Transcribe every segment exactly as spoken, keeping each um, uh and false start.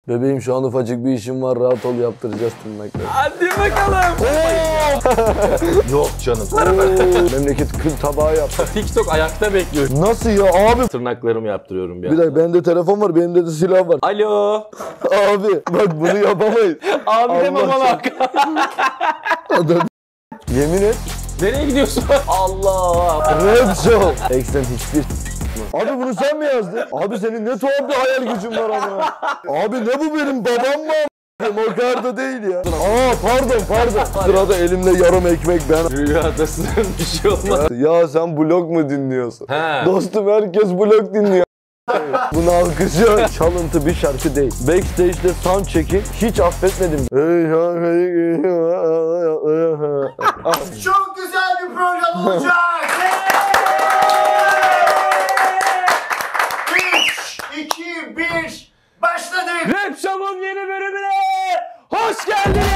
Bebeğim şu an ufacık bir işim var, rahat ol, yaptıracağız tırnakları. Hadi bakalım. Yok canım. Memleket kıl tabağı yaptı. TikTok ayakta bekliyor. Nasıl ya abi? Tırnaklarımı yaptırıyorum bir Bir dakika, bende telefon var, benim de silah var. Alo. Abi bak bunu yapamayız. Abi Allah deme bana. Adam. Yemin et. Nereye gidiyorsun? Allah. Red Show. Eksen hiçbir Abi bunu sen mi yazdın? Abi senin ne tuhaf bir hayal gücün var ama. Abi ne bu, benim babam mı? O kadar da değil ya. Aa pardon pardon. Sırada elimde yarım ekmek ben. Rüyadasın, bir şey olmaz. Ya sen blog mu dinliyorsun? He. Dostum herkes blog dinliyor. Bunu alkışlıyor. Çalıntı bir şarkı değil. Backstage'de sound check'i hiç affetmedim. Çok güzel bir program olacak. üç, iki, bir, başladık. Rap Show'un yeni bölümüne hoş geldiniz.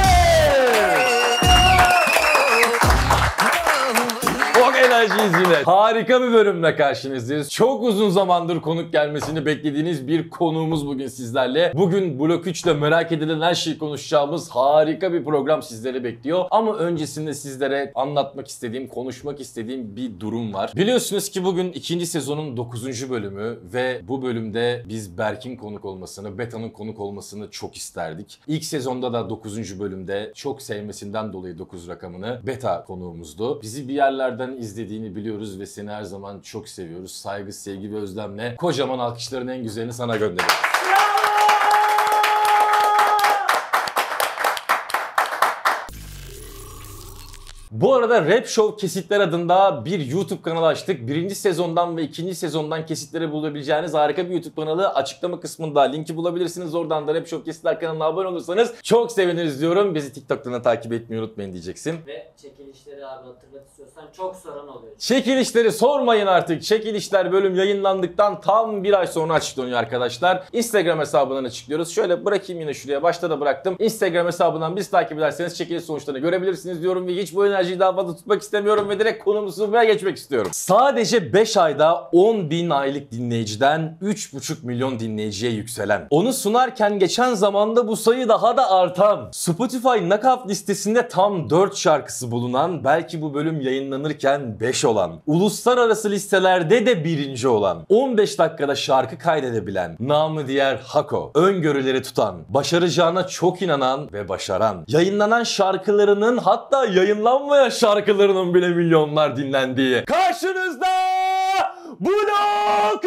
Çok enerjiyiz yine. Harika bir bölümle karşınızdayız. Çok uzun zamandır konuk gelmesini beklediğiniz bir konuğumuz bugün sizlerle. Bugün Blok üç'te merak edilen her şeyi konuşacağımız harika bir program sizleri bekliyor. Ama öncesinde sizlere anlatmak istediğim, konuşmak istediğim bir durum var. Biliyorsunuz ki bugün ikinci sezonun dokuzuncu bölümü ve bu bölümde biz Berk'in konuk olmasını, Beta'nın konuk olmasını çok isterdik. İlk sezonda da dokuzuncu bölümde çok sevmesinden dolayı dokuz rakamını Beta konuğumuzdu. Bizi bir yerlerden izlediğini biliyoruz ve seni her zaman çok seviyoruz. Saygı, sevgi ve özlemle kocaman alkışların en güzelini sana gönderiyoruz. Bu arada Rap Show Kesitler adında bir YouTube kanalı açtık. Birinci sezondan ve ikinci sezondan kesitleri bulabileceğiniz harika bir YouTube kanalı. Açıklama kısmında linki bulabilirsiniz. Oradan da Rap Show Kesitler kanalına abone olursanız çok seviniriz diyorum. Bizi TikTok'tan da takip etmeyi unutmayın diyeceksin. Ve çekilişleri abi hatırlat istiyorsan çok soran oluyor. Çekilişleri sormayın artık. Çekilişler bölüm yayınlandıktan tam bir ay sonra açıklanıyor arkadaşlar. Instagram hesabından açıklıyoruz. Şöyle bırakayım yine şuraya. Başta da bıraktım. Instagram hesabından bizi takip ederseniz çekiliş sonuçlarını görebilirsiniz diyorum ve hiç bu enerji daha fazla tutmak istemiyorum ve direkt konumuzu sunmaya geçmek istiyorum. Sadece beş ayda on bin aylık dinleyiciden üç buçuk milyon dinleyiciye yükselen, onu sunarken geçen zamanda bu sayı daha da artan, Spotify Knockout listesinde tam dört şarkısı bulunan, belki bu bölüm yayınlanırken beş olan, uluslararası listelerde de birinci olan, on beş dakikada şarkı kaydedebilen, namı diğer Hako, öngörüleri tutan, başaracağına çok inanan ve başaran, yayınlanan şarkılarının, hatta yayınlanmayan şarkılarının bile milyonlar dinlendiği karşınızda Blok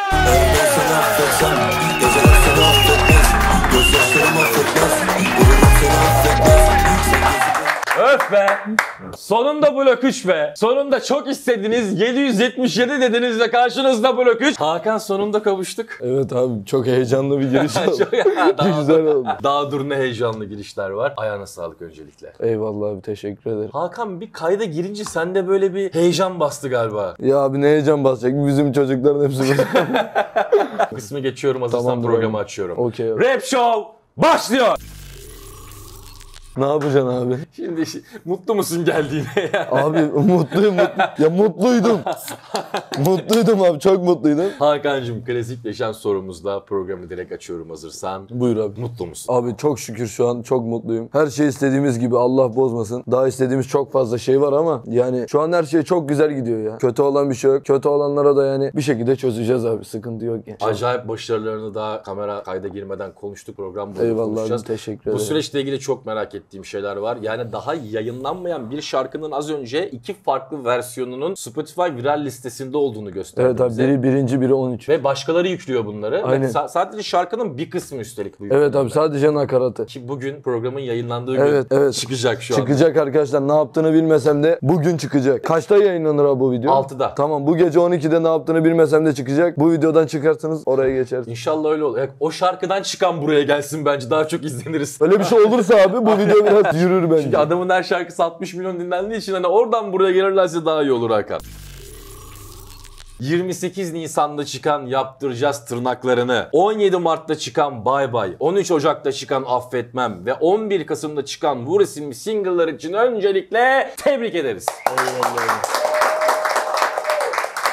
Öf be! Sonunda Blok üç be! Sonunda çok istediğiniz yedi yüz yetmiş yedi dediniz de karşınızda Blok üç. Hakan, sonunda kavuştuk. Evet abi, çok heyecanlı bir giriş oldu. Çok daha, Güzel oldu. Daha dur ne heyecanlı girişler var. Ayağına sağlık öncelikle. Eyvallah abi, teşekkür ederim. Hakan, bir kayda girince sende böyle bir heyecan bastı galiba. Ya abi ne heyecan basacak, bizim çocukların hepsi böyle. Kısmı geçiyorum, hazırsan Tamam, programı abi. açıyorum. Okey abi. Rap Show başlıyor! Ne yapacaksın abi? Şimdi mutlu musun geldiğine ya? Abi mutluyum mutlu. Ya mutluydum. Mutluydum abi, çok mutluydum. Hakan'cığım, klasikleşen sorumuzla programı direkt açıyorum hazırsan. Buyur abi. Mutlu musun? Abi çok şükür şu an çok mutluyum. Her şey istediğimiz gibi, Allah bozmasın. Daha istediğimiz çok fazla şey var ama yani şu an her şey çok güzel gidiyor ya. Kötü olan bir şey yok. Kötü olanlara da yani bir şekilde çözeceğiz abi. Sıkıntı yok yani. Acayip başarılarını daha kamera kayda girmeden konuştuk, program boyunca Eyvallah konuşacağız. abi, teşekkür Bu ederim. süreçle ilgili çok merak ettiğim şeyler var. Yani daha yayınlanmayan bir şarkının az önce iki farklı versiyonunun Spotify viral listesinde olduğunu gösterdi Evet abi, bize. biri birinci, biri on üç. Ve başkaları yüklüyor bunları. Aynen. Ve sa- sadece şarkının bir kısmı üstelik bu Evet yükleniyor. abi, sadece nakaratı. Ki bugün programın yayınlandığı Evet, gün evet. çıkacak şu an. Çıkacak arkadaşlar, ne yaptığını bilmesem de bugün çıkacak. Kaçta yayınlanır abi bu video? altıda. Tamam, bu gece on ikide ne yaptığını bilmesem de çıkacak. Bu videodan çıkarsanız oraya geçeriz. İnşallah öyle olur. Yani o şarkıdan çıkan buraya gelsin, bence daha çok izleniriz. Öyle bir şey olursa abi bu video biraz yürür bence. Çünkü adamın her şarkısı altmış milyon dinlendiği için hani oradan buraya gelirlerse daha iyi olur Hakan. yirmi sekiz Nisan'da çıkan Yaptıracağız Tırnaklarını, on yedi Mart'ta çıkan Bay Bay, on üç Ocak'ta çıkan Affetmem ve on bir Kasım'da çıkan Vur isimli single'lar için öncelikle tebrik ederiz. Eyvallah.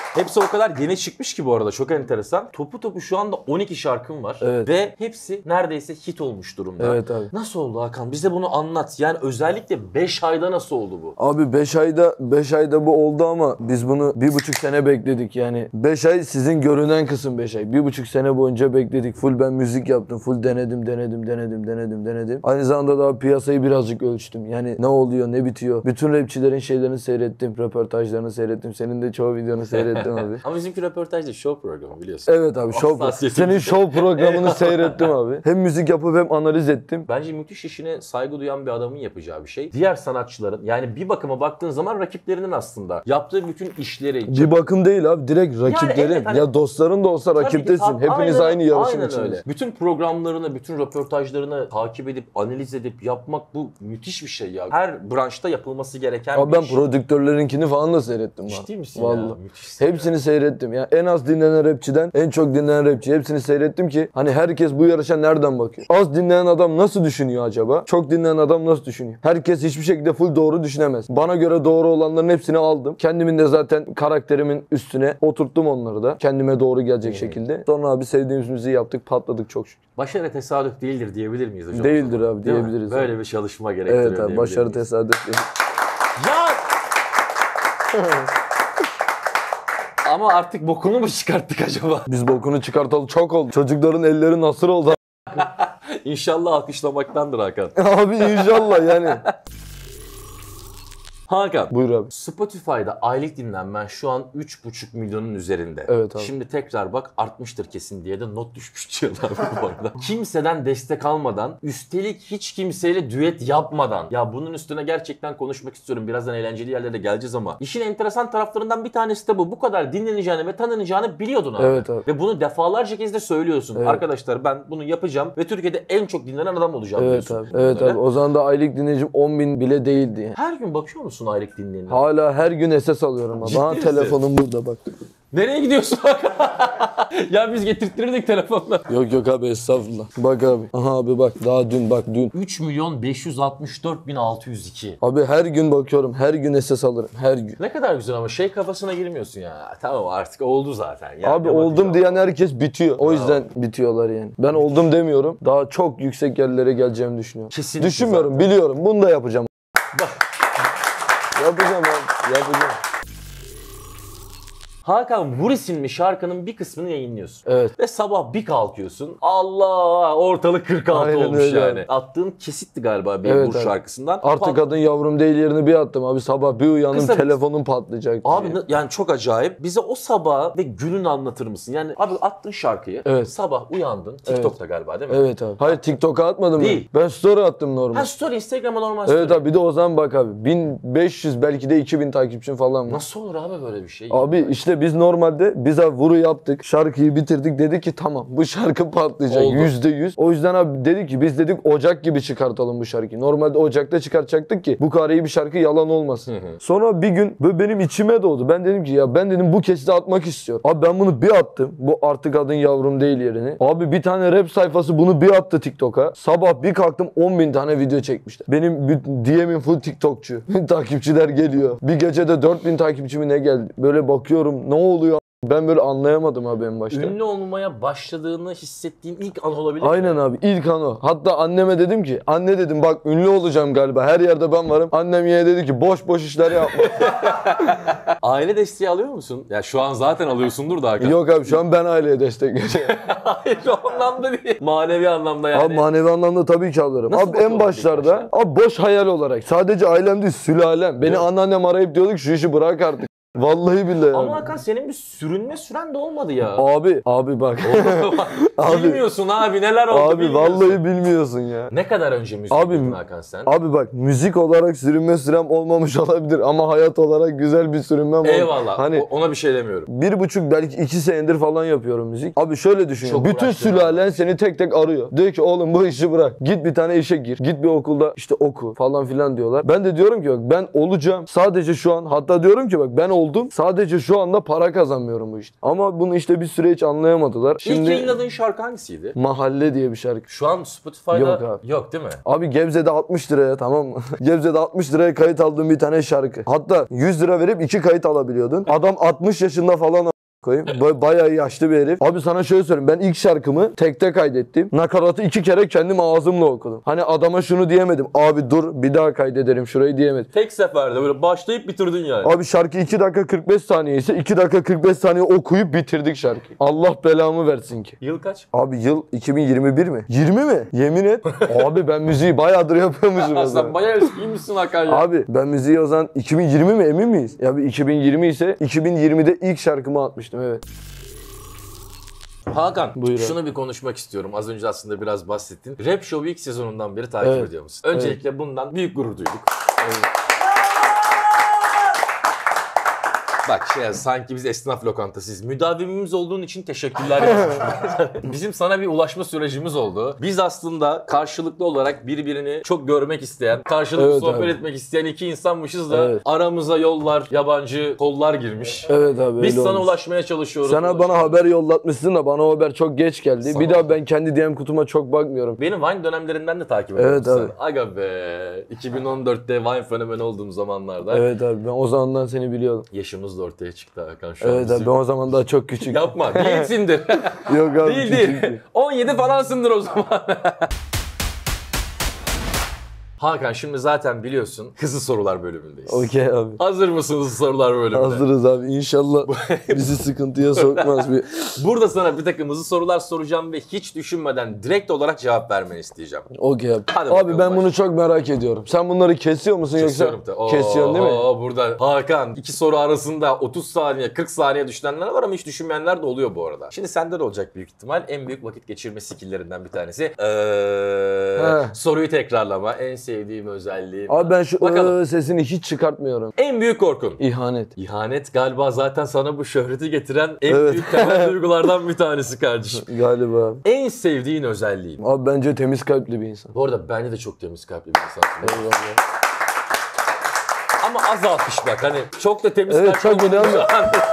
Hepsi o kadar yeni çıkmış ki bu arada, çok enteresan. Topu topu şu anda on iki şarkım var. Evet. Ve hepsi neredeyse hit olmuş durumda. Evet abi. Nasıl oldu Hakan? Bize bunu anlat. Yani özellikle beş ayda nasıl oldu bu? Abi beş ayda beş ayda bu oldu ama biz bunu bir buçuk sene bekledik yani. beş ay sizin görünen kısım beş ay. Bir buçuk sene boyunca bekledik. Full ben müzik yaptım. Full denedim, denedim, denedim, denedim, denedim. Aynı zamanda daha piyasayı birazcık ölçtüm. Yani ne oluyor, ne bitiyor. Bütün rapçilerin şeylerini seyrettim. Röportajlarını seyrettim. Senin de çoğu videonu seyrettim abi. Ama bizimki röportaj değil, show programı biliyorsun. Evet abi, show Hassasiyetim. senin show programını seyrettim abi. Hem müzik yapıp hem analiz ettim. Bence müthiş, işine saygı duyan bir adamın yapacağı bir şey. Diğer sanatçıların, yani bir bakıma baktığın zaman rakiplerinin aslında yaptığı bütün işleri... Bir bakım değil abi, direkt rakiplerin. evet, hani- Ya dostların da olsa Tabii ki, rakiptesin. tabii, Hepiniz aynen- aynı yarışın aynen içindesiniz. öyle. Bütün programlarını, bütün röportajlarını takip edip, analiz edip yapmak, bu müthiş bir şey ya. Her branşta yapılması gereken Abi bir ben iş. prodüktörlerinkini falan da seyrettim. abi. Ciddi misin Vallahi. ya? Müthişsin Hepsini ya. seyrettim. Yani en az dinlenen rapçiden en çok dinlenen rapçi. Hepsini seyrettim ki hani herkes bu yarışa nereden bakıyor? Az dinlenen adam nasıl düşünüyor acaba? Çok dinlenen adam nasıl düşünüyor? Herkes hiçbir şekilde full doğru düşünemez. Bana göre doğru olanların hepsini aldım. Kendimin de zaten karakterimin üstüne oturttum onları da. Kendime doğru gelecek şekilde. Sonra abi sevdiğimiz müziği yaptık, patladık çok şükür. Başarı tesadüf değildir diyebilir miyiz hocam? Değildir abi, Değil mi? diyebiliriz. Böyle abi. bir çalışma gerektiriyor Evet abi, diyebilir başarı miyiz? tesadüf değil. Ya! Ama artık bokunu mu çıkarttık acaba? Biz bokunu çıkartalı çok oldu. Çocukların elleri nasır oldu. İnşallah alkışlamaktandır Hakan. Abi inşallah yani. Hakan. Buyur abi. Spotify'da aylık dinlenmen şu an üç buçuk milyonun üzerinde. Evet abi. Şimdi tekrar bak, artmıştır kesin diye de not düşmüş Cihan abi bu arada. Kimseden destek almadan, üstelik hiç kimseyle düet yapmadan. Ya bunun üstüne gerçekten konuşmak istiyorum. Birazdan eğlenceli yerlere de geleceğiz ama. İşin enteresan taraflarından bir tanesi de bu. Bu kadar dinleneceğini ve tanınacağını biliyordun abi. Evet abi. Ve bunu defalarca kez de söylüyorsun. Evet. Arkadaşlar ben bunu yapacağım ve Türkiye'de en çok dinlenen adam olacağım Evet diyorsun. abi. Evet Böyle. abi. O zaman da aylık dinleyicim on bin bile değildi yani. Her gün bakıyor musun aylık dinleyenine? Hala her gün S S alıyorum abi. Ciddi Aha misin? telefonum burada bak. Nereye gidiyorsun? Ya biz getirttirirdik telefonla. Yok yok abi, estağfurullah. Bak abi. Aha abi bak, daha dün bak dün. üç milyon beş yüz altmış dört bin altı yüz iki. Abi her gün bakıyorum. Her gün S S alırım. Her gün. Ne kadar güzel ama şey kafasına girmiyorsun ya. Tamam artık oldu zaten. Ya, Abi ne oldum bakacağım? diyen herkes bitiyor. O yüzden bitiyorlar yani. Ben oldum demiyorum. Daha çok yüksek yerlere geleceğimi düşünüyorum. Kesinlikle Düşünmüyorum, biliyorum. Bunu da yapacağım. Yapacağım abi. Yapacağım. Hakan Vur isimli şarkının bir kısmını yayınlıyorsun. Evet. Ve sabah bir kalkıyorsun. Allah, ortalık kırk altı Aynen olmuş öyle yani. abi. Attığın kesitti galiba bir Evet Vur abi. şarkısından. Artık Pat- adın yavrum değil yerini bir attım abi. Sabah bir uyandım, Kısa bir- telefonum patlayacak Abi diye. ne- yani çok acayip. Bize o sabah ve gününü anlatır mısın? Yani abi attın şarkıyı. Evet. Sabah uyandın. TikTok'ta galiba değil mi? Evet abi. Hayır, TikTok'a atmadım Değil. ben. Ben story attım normal. Ha story, Instagram'a normal story. Evet abi, bir de o zaman bak abi. bin beş yüz belki de iki bin takipçim falan var. Nasıl olur abi böyle bir şey? Abi işte biz normalde biz abi Vur'u yaptık. Şarkıyı bitirdik. Dedik ki tamam, bu şarkı patlayacak. Oldu. yüzde yüz. O yüzden abi dedik ki biz dedik Ocak gibi çıkartalım bu şarkıyı. Normalde Ocak'ta çıkartacaktık ki bu kadar iyi bir şarkı yalan olmasın. Hı hı. Sonra bir gün böyle benim içime doğdu. Ben dedim ki ya ben dedim bu kesiti atmak istiyorum. Abi ben bunu bir attım. Bu artık adın yavrum değil yerini. Abi bir tane rap sayfası bunu bir attı TikTok'a. Sabah bir kalktım on bin tane video çekmişler. Benim D M'im full TikTokçu. Takipçiler geliyor. Bir gecede dört bin takipçimi ne geldi? Böyle bakıyorum, ne oluyor? Ben böyle anlayamadım abi en başta. Ünlü olmaya başladığını hissettiğin ilk an olabilir mi? Aynen abi, ilk an o. Hatta anneme dedim ki, anne dedim bak ünlü olacağım galiba. Her yerde ben varım. Annem yine dedi ki boş boş işler yapma. Aile desteği alıyor musun? Ya şu an zaten alıyorsundur da Hakan. Yok abi, şu an ben aileye destek veriyorum. Hayır, o anlamda değil. Manevi anlamda yani. Abi manevi anlamda tabii ki alırım. Nasıl Abi en bakıyorlar başlarda ilk abi boş hayal olarak. Sadece ailem değil, sülalem. Beni anneannem arayıp diyordu ki şu işi bırak artık. Vallahi billahi. Ama Hakan senin bir sürünme süren de olmadı ya. Abi, abi bak. Abi- Bilmiyorsun abi neler oldu Abi bilmiyorsun. vallahi bilmiyorsun ya. Ne kadar önce müzik Abi- yaptın Hakan sen? Abi bak, müzik olarak sürünme sürem olmamış olabilir ama hayat olarak güzel bir sürünmem oldu. Eyvallah. Hani O- ona bir şey demiyorum. bir buçuk belki iki senedir falan yapıyorum müzik. Abi şöyle düşün. Çok Bütün uğraştın sülalen seni tek tek arıyor. Diyor ki oğlum bu işi bırak. Git bir tane işe gir. Git bir okulda işte oku falan filan diyorlar. Ben de diyorum ki bak ben olacağım. Sadece şu an hatta diyorum ki bak ben oldum. oldum. Sadece şu anda para kazanmıyorum bu işte. Ama bunu işte bir süre hiç anlayamadılar. İlk Şimdi yayınladığın şarkı hangisiydi? Mahalle diye bir şarkı. Şu an Spotify'da Yok abi. yok değil mi? Abi Gebze'de altmış liraya, tamam mı? Gebze'de altmış liraya kayıt aldığım bir tane şarkı. Hatta yüz lira verip iki kayıt alabiliyordun. Adam altmış yaşında falan a- koyayım. Ba- bayağı yaşlı bir herif. Abi sana şöyle söyleyeyim. Ben ilk şarkımı tekte kaydettim. Nakaratı iki kere kendim ağzımla okudum. Hani adama şunu diyemedim. Abi dur bir daha kaydederim şurayı diyemedim. Tek seferde böyle başlayıp bitirdin yani. Abi şarkı iki dakika kırk beş saniye ise iki dakika kırk beş saniye okuyup bitirdik şarkıyı. Allah belamı versin ki. Yıl kaç? Abi yıl iki bin yirmi bir mi? yirmi mi? Yemin et. Abi ben müziği bayağıdır yapıyormuşum o Sen zaman. bayağı eskiymişsin Hakan ya. Abi ben müziği o zaman iki bin yirmi mi emin miyiz? Ya bir iki bin yirmi ise iki bin yirmide ilk şarkımı atmıştım evet. Hakan, Buyur abi. şunu bir konuşmak istiyorum. Az önce aslında biraz bahsettin. Rap Show ilk sezonundan beri takip Evet. ediyor musun? Öncelikle bundan büyük gurur duyduk. Bak şey sanki biz esnaf lokantasıyız. Müdavimimiz olduğun için teşekkürler. Bizim sana bir ulaşma sürecimiz oldu. Biz aslında karşılıklı olarak birbirini çok görmek isteyen, karşılıklı Evet sohbet abi. etmek isteyen iki insanmışız da Evet. aramıza yollar, yabancı kollar girmiş. Evet abi Biz öyle sana olmuş. ulaşmaya çalışıyoruz. Sana bana ulaşamıyoruz. haber yollatmışsın da bana o haber çok geç geldi. Sana- Bir daha ben kendi D M kutuma çok bakmıyorum. Benim Vine dönemlerinden de takip ediyorum Evet seni. abi. Aga be. iki bin on dörtte Vine fenomeni olduğum zamanlarda. Evet abi ben o zamandan seni biliyordum. Yaşımız da ortaya çıktı Hakan şu an. Evet abi bizim. ben o zaman daha çok küçük. Yapma. Değilsindir. Yok abi değil değil. küçüktüm. on yedi falansındır o zaman. Hakan şimdi zaten biliyorsun hızlı sorular bölümündeyiz. Okey abi. Hazır mısınız hızlı sorular bölümünde? Hazırız abi inşallah bizi sıkıntıya sokmaz. Bir... Burada sana bir takım hızlı sorular soracağım ve hiç düşünmeden direkt olarak cevap vermeni isteyeceğim. Okey abi. Hadi Abi bakalım, ben başla. bunu çok merak ediyorum. Sen bunları kesiyor musun Kesiyorum yoksa? da. Oo, Kesiyorsun değil mi? oo, burada Hakan iki soru arasında otuz saniye kırk saniye düşünenler var ama hiç düşünmeyenler de oluyor bu arada. Şimdi sende de olacak büyük ihtimal. En büyük vakit geçirme skill'lerinden bir tanesi. Ee, He. soruyu tekrarlama. En sevdiğim özelliğim. Abi ben şu Bakalım. ıı sesini hiç çıkartmıyorum. En büyük korkun. İhanet. İhanet galiba zaten sana bu şöhreti getiren en Evet. büyük temel duygulardan bir tanesi kardeşim. Galiba. En sevdiğin özelliğin. Abi bence temiz kalpli bir insan. Bu arada bence de çok temiz kalpli bir insansın. Eyvallah. Ama az alkış bak hani çok da temiz Evet, kalpli çok olmadığını- önemli.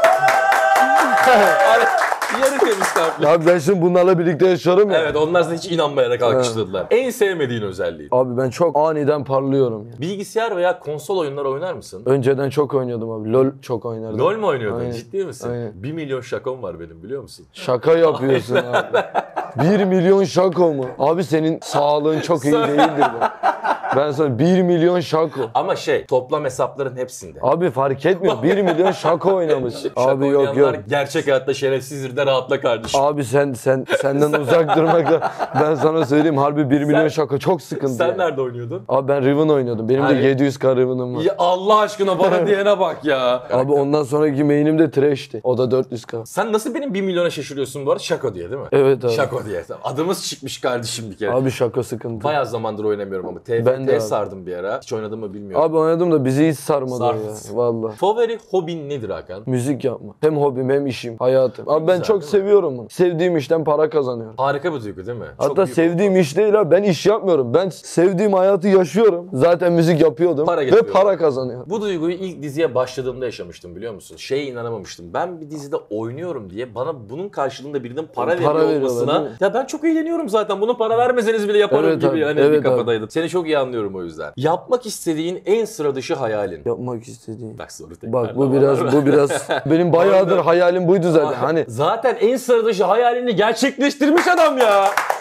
Hani yarı temiz kalpli. Abi ben şimdi bunlarla birlikte yaşıyorum ya. Evet onlar da hiç inanmayarak alkışladılar. En sevmediğin özelliğin. Abi ben çok aniden parlıyorum ya. Bilgisayar veya konsol oyunları oynar mısın? Önceden çok oynuyordum abi. LOL çok oynardım. LOL mu oynuyordun? Aynen. Ciddi misin? Aynen. Bir milyon şakom var benim biliyor musun? Şaka yapıyorsun abi. Bir milyon şako mu? Abi senin sağlığın çok iyi değildir be. Ben sana bir milyon şako. Ama şey toplam hesapların hepsinde. Abi fark etmiyor. Bir milyon şako oynamış. Şaka Abi yok oynayanlar yok. gerçek hayatta şerefsizdir de rahatla kardeşim. Abi sen sen senden uzak durmakla ben sana söyleyeyim harbi bir milyon şako çok sıkıntı. Sen yani. nerede oynuyordun? Abi ben Riven oynuyordum. Benim Hayır. de yedi yüz K Riven'ım var. Ya Allah aşkına bana diyene bak ya. Abi ondan sonraki main'im de Trash'ti. O da dört yüz K. Sen nasıl benim bir milyona şaşırıyorsun bu arada? Şako diye değil mi? Evet abi. Şako diye. Adımız çıkmış kardeşim bir kere. Abi şaka sıkıntı. Bayağı zamandır oynamıyorum ama T Ben de F T abi. sardım bir ara. Hiç oynadım mı bilmiyorum. Abi oynadım da bizi hiç sarmadı o Sarmadı. ya. Valla. Favori hobin nedir Hakan? Müzik yapma. Hem hobim hem işim, hayatım. Abi ben Güzel, çok değil mi? seviyorum bunu. Sevdiğim işten para kazanıyorum. Harika bir duygu değil mi? Çok Hatta büyük sevdiğim iş değil abi. Ben iş yapmıyorum. Ben sevdiğim hayatı yaşıyorum. Zaten müzik yapıyordum. Para ve getiriyor. para kazanıyorum. Bu duyguyu ilk diziye başladığımda yaşamıştım biliyor musun? Şeye inanamamıştım. Ben bir dizide oynuyorum diye bana bunun karşılığında birinin para, Para veriyor veriyorlar, olmasına değil mi? ya ben çok eğleniyorum zaten. Bunu para vermeseniz bile yaparım Evet gibi abi, yani evet bir kafadaydım. Seni çok iyi anlıyorum o yüzden. Yapmak istediğin en sıra dışı hayalin. Yapmak istediğim. Bak soru tekrar. Bak bu biraz bu biraz benim bayağıdır hayalim buydu zaten. Hani Zaten en sıra dışı hayalini gerçekleştirmiş adam ya.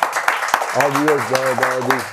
abi yok daha daha değil.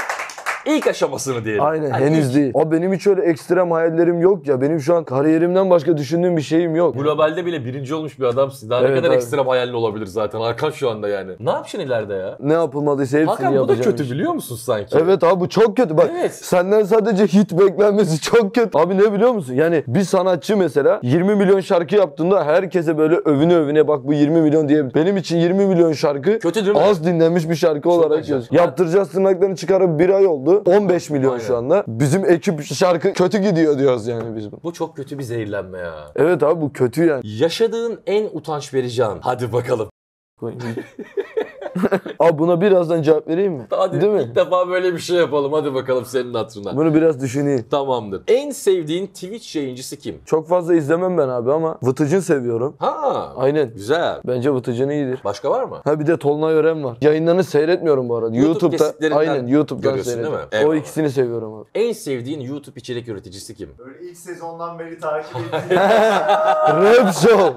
İlk aşamasını diyelim. Aynen Hani henüz ilk- değil. Abi benim hiç öyle ekstrem hayallerim yok ya. Benim şu an kariyerimden başka düşündüğüm bir şeyim yok. Globalde bile birinci olmuş bir adamsın. Daha ne Evet kadar abi. ekstrem hayalin olabilir zaten. Hakan şu anda yani. Ne yapacaksın ileride ya? Ne yapılmadıysa hepsini Hakan bu da yapacağım. kötü işte. biliyor musun sanki? Evet abi bu çok kötü. Bak Evet. senden sadece hit beklenmesi çok kötü. Abi ne biliyor musun? Yani bir sanatçı mesela yirmi milyon şarkı yaptığında herkese böyle övüne övüne bak bu yirmi milyon diye. Benim için yirmi milyon şarkı Kötü değil mi? az dinlenmiş bir şarkı olarak acayip. gözüküyor. Yaptıracağız tırnaklarını çıkarıp bir ay oldu. on beş milyon Aynen. şu anda. Bizim ekip şarkı kötü gidiyor diyoruz yani biz bu. Bu çok kötü bir zehirlenme ya. Evet abi bu kötü yani. Yaşadığın en utanç verici an. Hadi bakalım. Abi buna birazdan cevap vereyim mi? Hadi Değil mi? ilk defa böyle bir şey yapalım. Hadi bakalım senin hatırına. Bunu biraz düşüneyim. Tamamdır. En sevdiğin Twitch yayıncısı kim? Çok fazla izlemem ben abi ama Vıtıcın seviyorum. Ha. Aynen. Güzel. Bence Vıtıcın iyidir. Başka var mı? Ha bir de Tolunay Ören var. Yayınlarını seyretmiyorum bu arada. YouTube YouTube'da kesitlerinden aynen YouTube'dan görüyorsun değil seyrediyorum. mi? Eyvallah. O ikisini seviyorum abi. En sevdiğin YouTube içerik üreticisi kim? Böyle ilk sezondan beri takip ettiğim. Rap Show.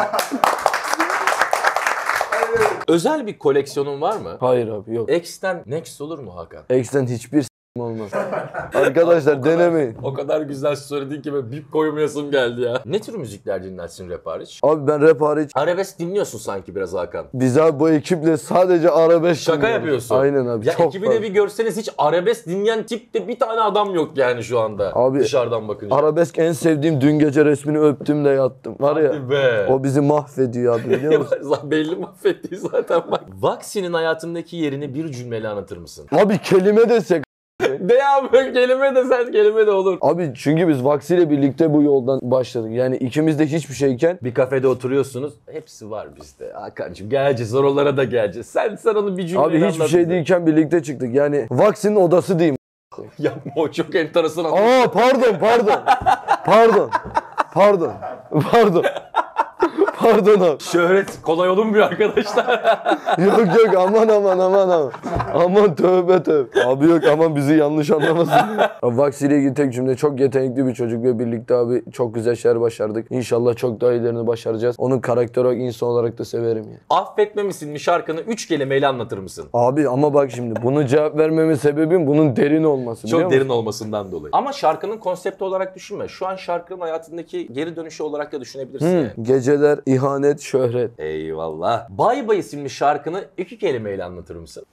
Özel bir koleksiyonun var mı? Hayır abi yok. X'ten Next olur mu Hakan? X'ten hiçbir s*** olmaz. Arkadaşlar denemeyin. O kadar güzel söyledin ki ben bip koymayasım geldi ya. Ne tür müzikler dinlersin rap hariç? Abi ben rap hariç Arabesk dinliyorsun sanki biraz Hakan. biz abi bu ekiple sadece arabesk Şaka dinliyoruz. yapıyorsun. Aynen abi. Ya çok ekibi fazla. de bir görseniz hiç arabesk dinleyen tipte bir tane adam yok yani şu anda. Abi, dışarıdan bakınca. Arabesk en sevdiğim, dün gece resmini öptüm de yattım. Var ya. Hadi be. O bizi mahvediyor abi, biliyor musun? Belli mahvetti zaten bak. Vaksi'nin hayatındaki yerini bir cümleyle anlatır mısın? Abi kelime desek. De ya böyle kelime de sen kelime de olur. Abi çünkü biz Vaksi ile birlikte bu yoldan başladık. Yani ikimiz de hiçbir şeyken Bir kafede oturuyorsunuz. Hepsi var bizde. Hakan'cığım geleceğiz oralara da geleceğiz. Sen sen onu bir cümleyle abi hiçbir anlat şey bize. değilken birlikte çıktık. Yani Vaksi'nin odası diyeyim. Yapma o çok enteresan. Aa pardon pardon. Pardon. Pardon. Pardon. Pardon abi. Şöhret kolay olunmuyor arkadaşlar. Yok yok aman aman aman aman. Aman tövbe tövbe. Abi yok aman bizi yanlış anlamasın. Abi Vaksi ile ilgili tek cümle, çok yetenekli bir çocuk ve birlikte abi çok güzel şeyler başardık. İnşallah çok daha iyilerini başaracağız. Onun karakter olarak, insan olarak da severim yani. Affetme misin mi şarkını üç kelimeyle anlatır mısın? Abi ama bak şimdi bunu cevap vermemin sebebim bunun derin olması. biliyor Çok musun? derin olmasından dolayı. Ama şarkının konsepti olarak düşünme. Şu an şarkının hayatındaki geri dönüşü olarak da düşünebilirsin Hı, yani. geceler, ihanet, şöhret. Eyvallah. Bay Bay isimli şarkını iki kelimeyle anlatır mısın?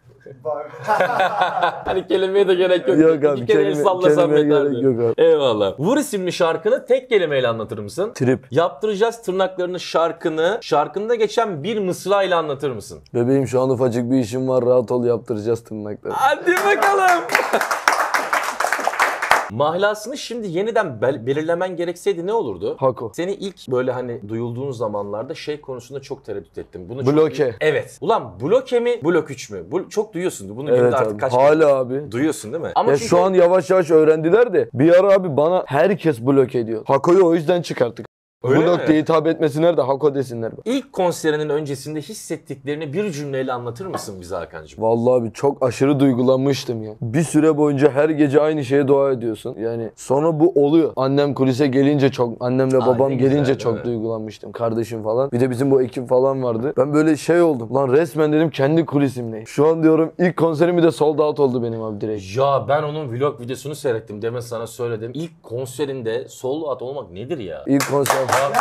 Hani kelimeye de gerek yok. Yok İki abi, kere el kelime- sallasan kelimeye yeterdi. gerek yok abi. Eyvallah. Vur isimli şarkını tek kelimeyle anlatır mısın? Trip. Yaptıracağız tırnaklarını şarkını, şarkında geçen bir mısra ile anlatır mısın? Bebeğim şu an ufacık bir işim var, rahat ol, yaptıracağız tırnakları. Hadi bakalım. Mahlasını şimdi yeniden bel- belirlemen gerekseydi ne olurdu? Hako. Seni ilk böyle hani duyulduğun zamanlarda şey konusunda çok tereddüt ettim. Bunu çok- Bloke. Evet. Ulan bloke mi, blok üç mü? Bu, çok duyuyorsun. Bunu Evet günde artık abi. kaç Hala abi. duyuyorsun değil mi? Ama Ya çünkü şu an yavaş yavaş öğrendiler de bir ara abi bana herkes blok ediyor. Hako'yu o yüzden çıkarttık. Öyle Blok mi? diye hitap etmesinler de Hako desinler. ilk konserinin öncesinde hissettiklerini bir cümleyle anlatır mısın bize Hakan'cığım? Vallahi abi çok aşırı duygulanmıştım ya. Bir süre boyunca her gece aynı şeye dua ediyorsun. Yani sonra bu oluyor. Annem kulise gelince çok, annemle Aa, babam ne güzel, gelince değil çok mi? duygulanmıştım. Kardeşim falan. Bir de bizim bu ekip falan vardı. Ben böyle şey oldum. Lan resmen dedim kendi kulisimdeyim. Şu an diyorum ilk konserimi de sold out oldu benim abi direkt. Ya ben onun vlog videosunu seyrettim. Demin sana söyledim. İlk konserinde solo out olmak nedir ya? İlk konser.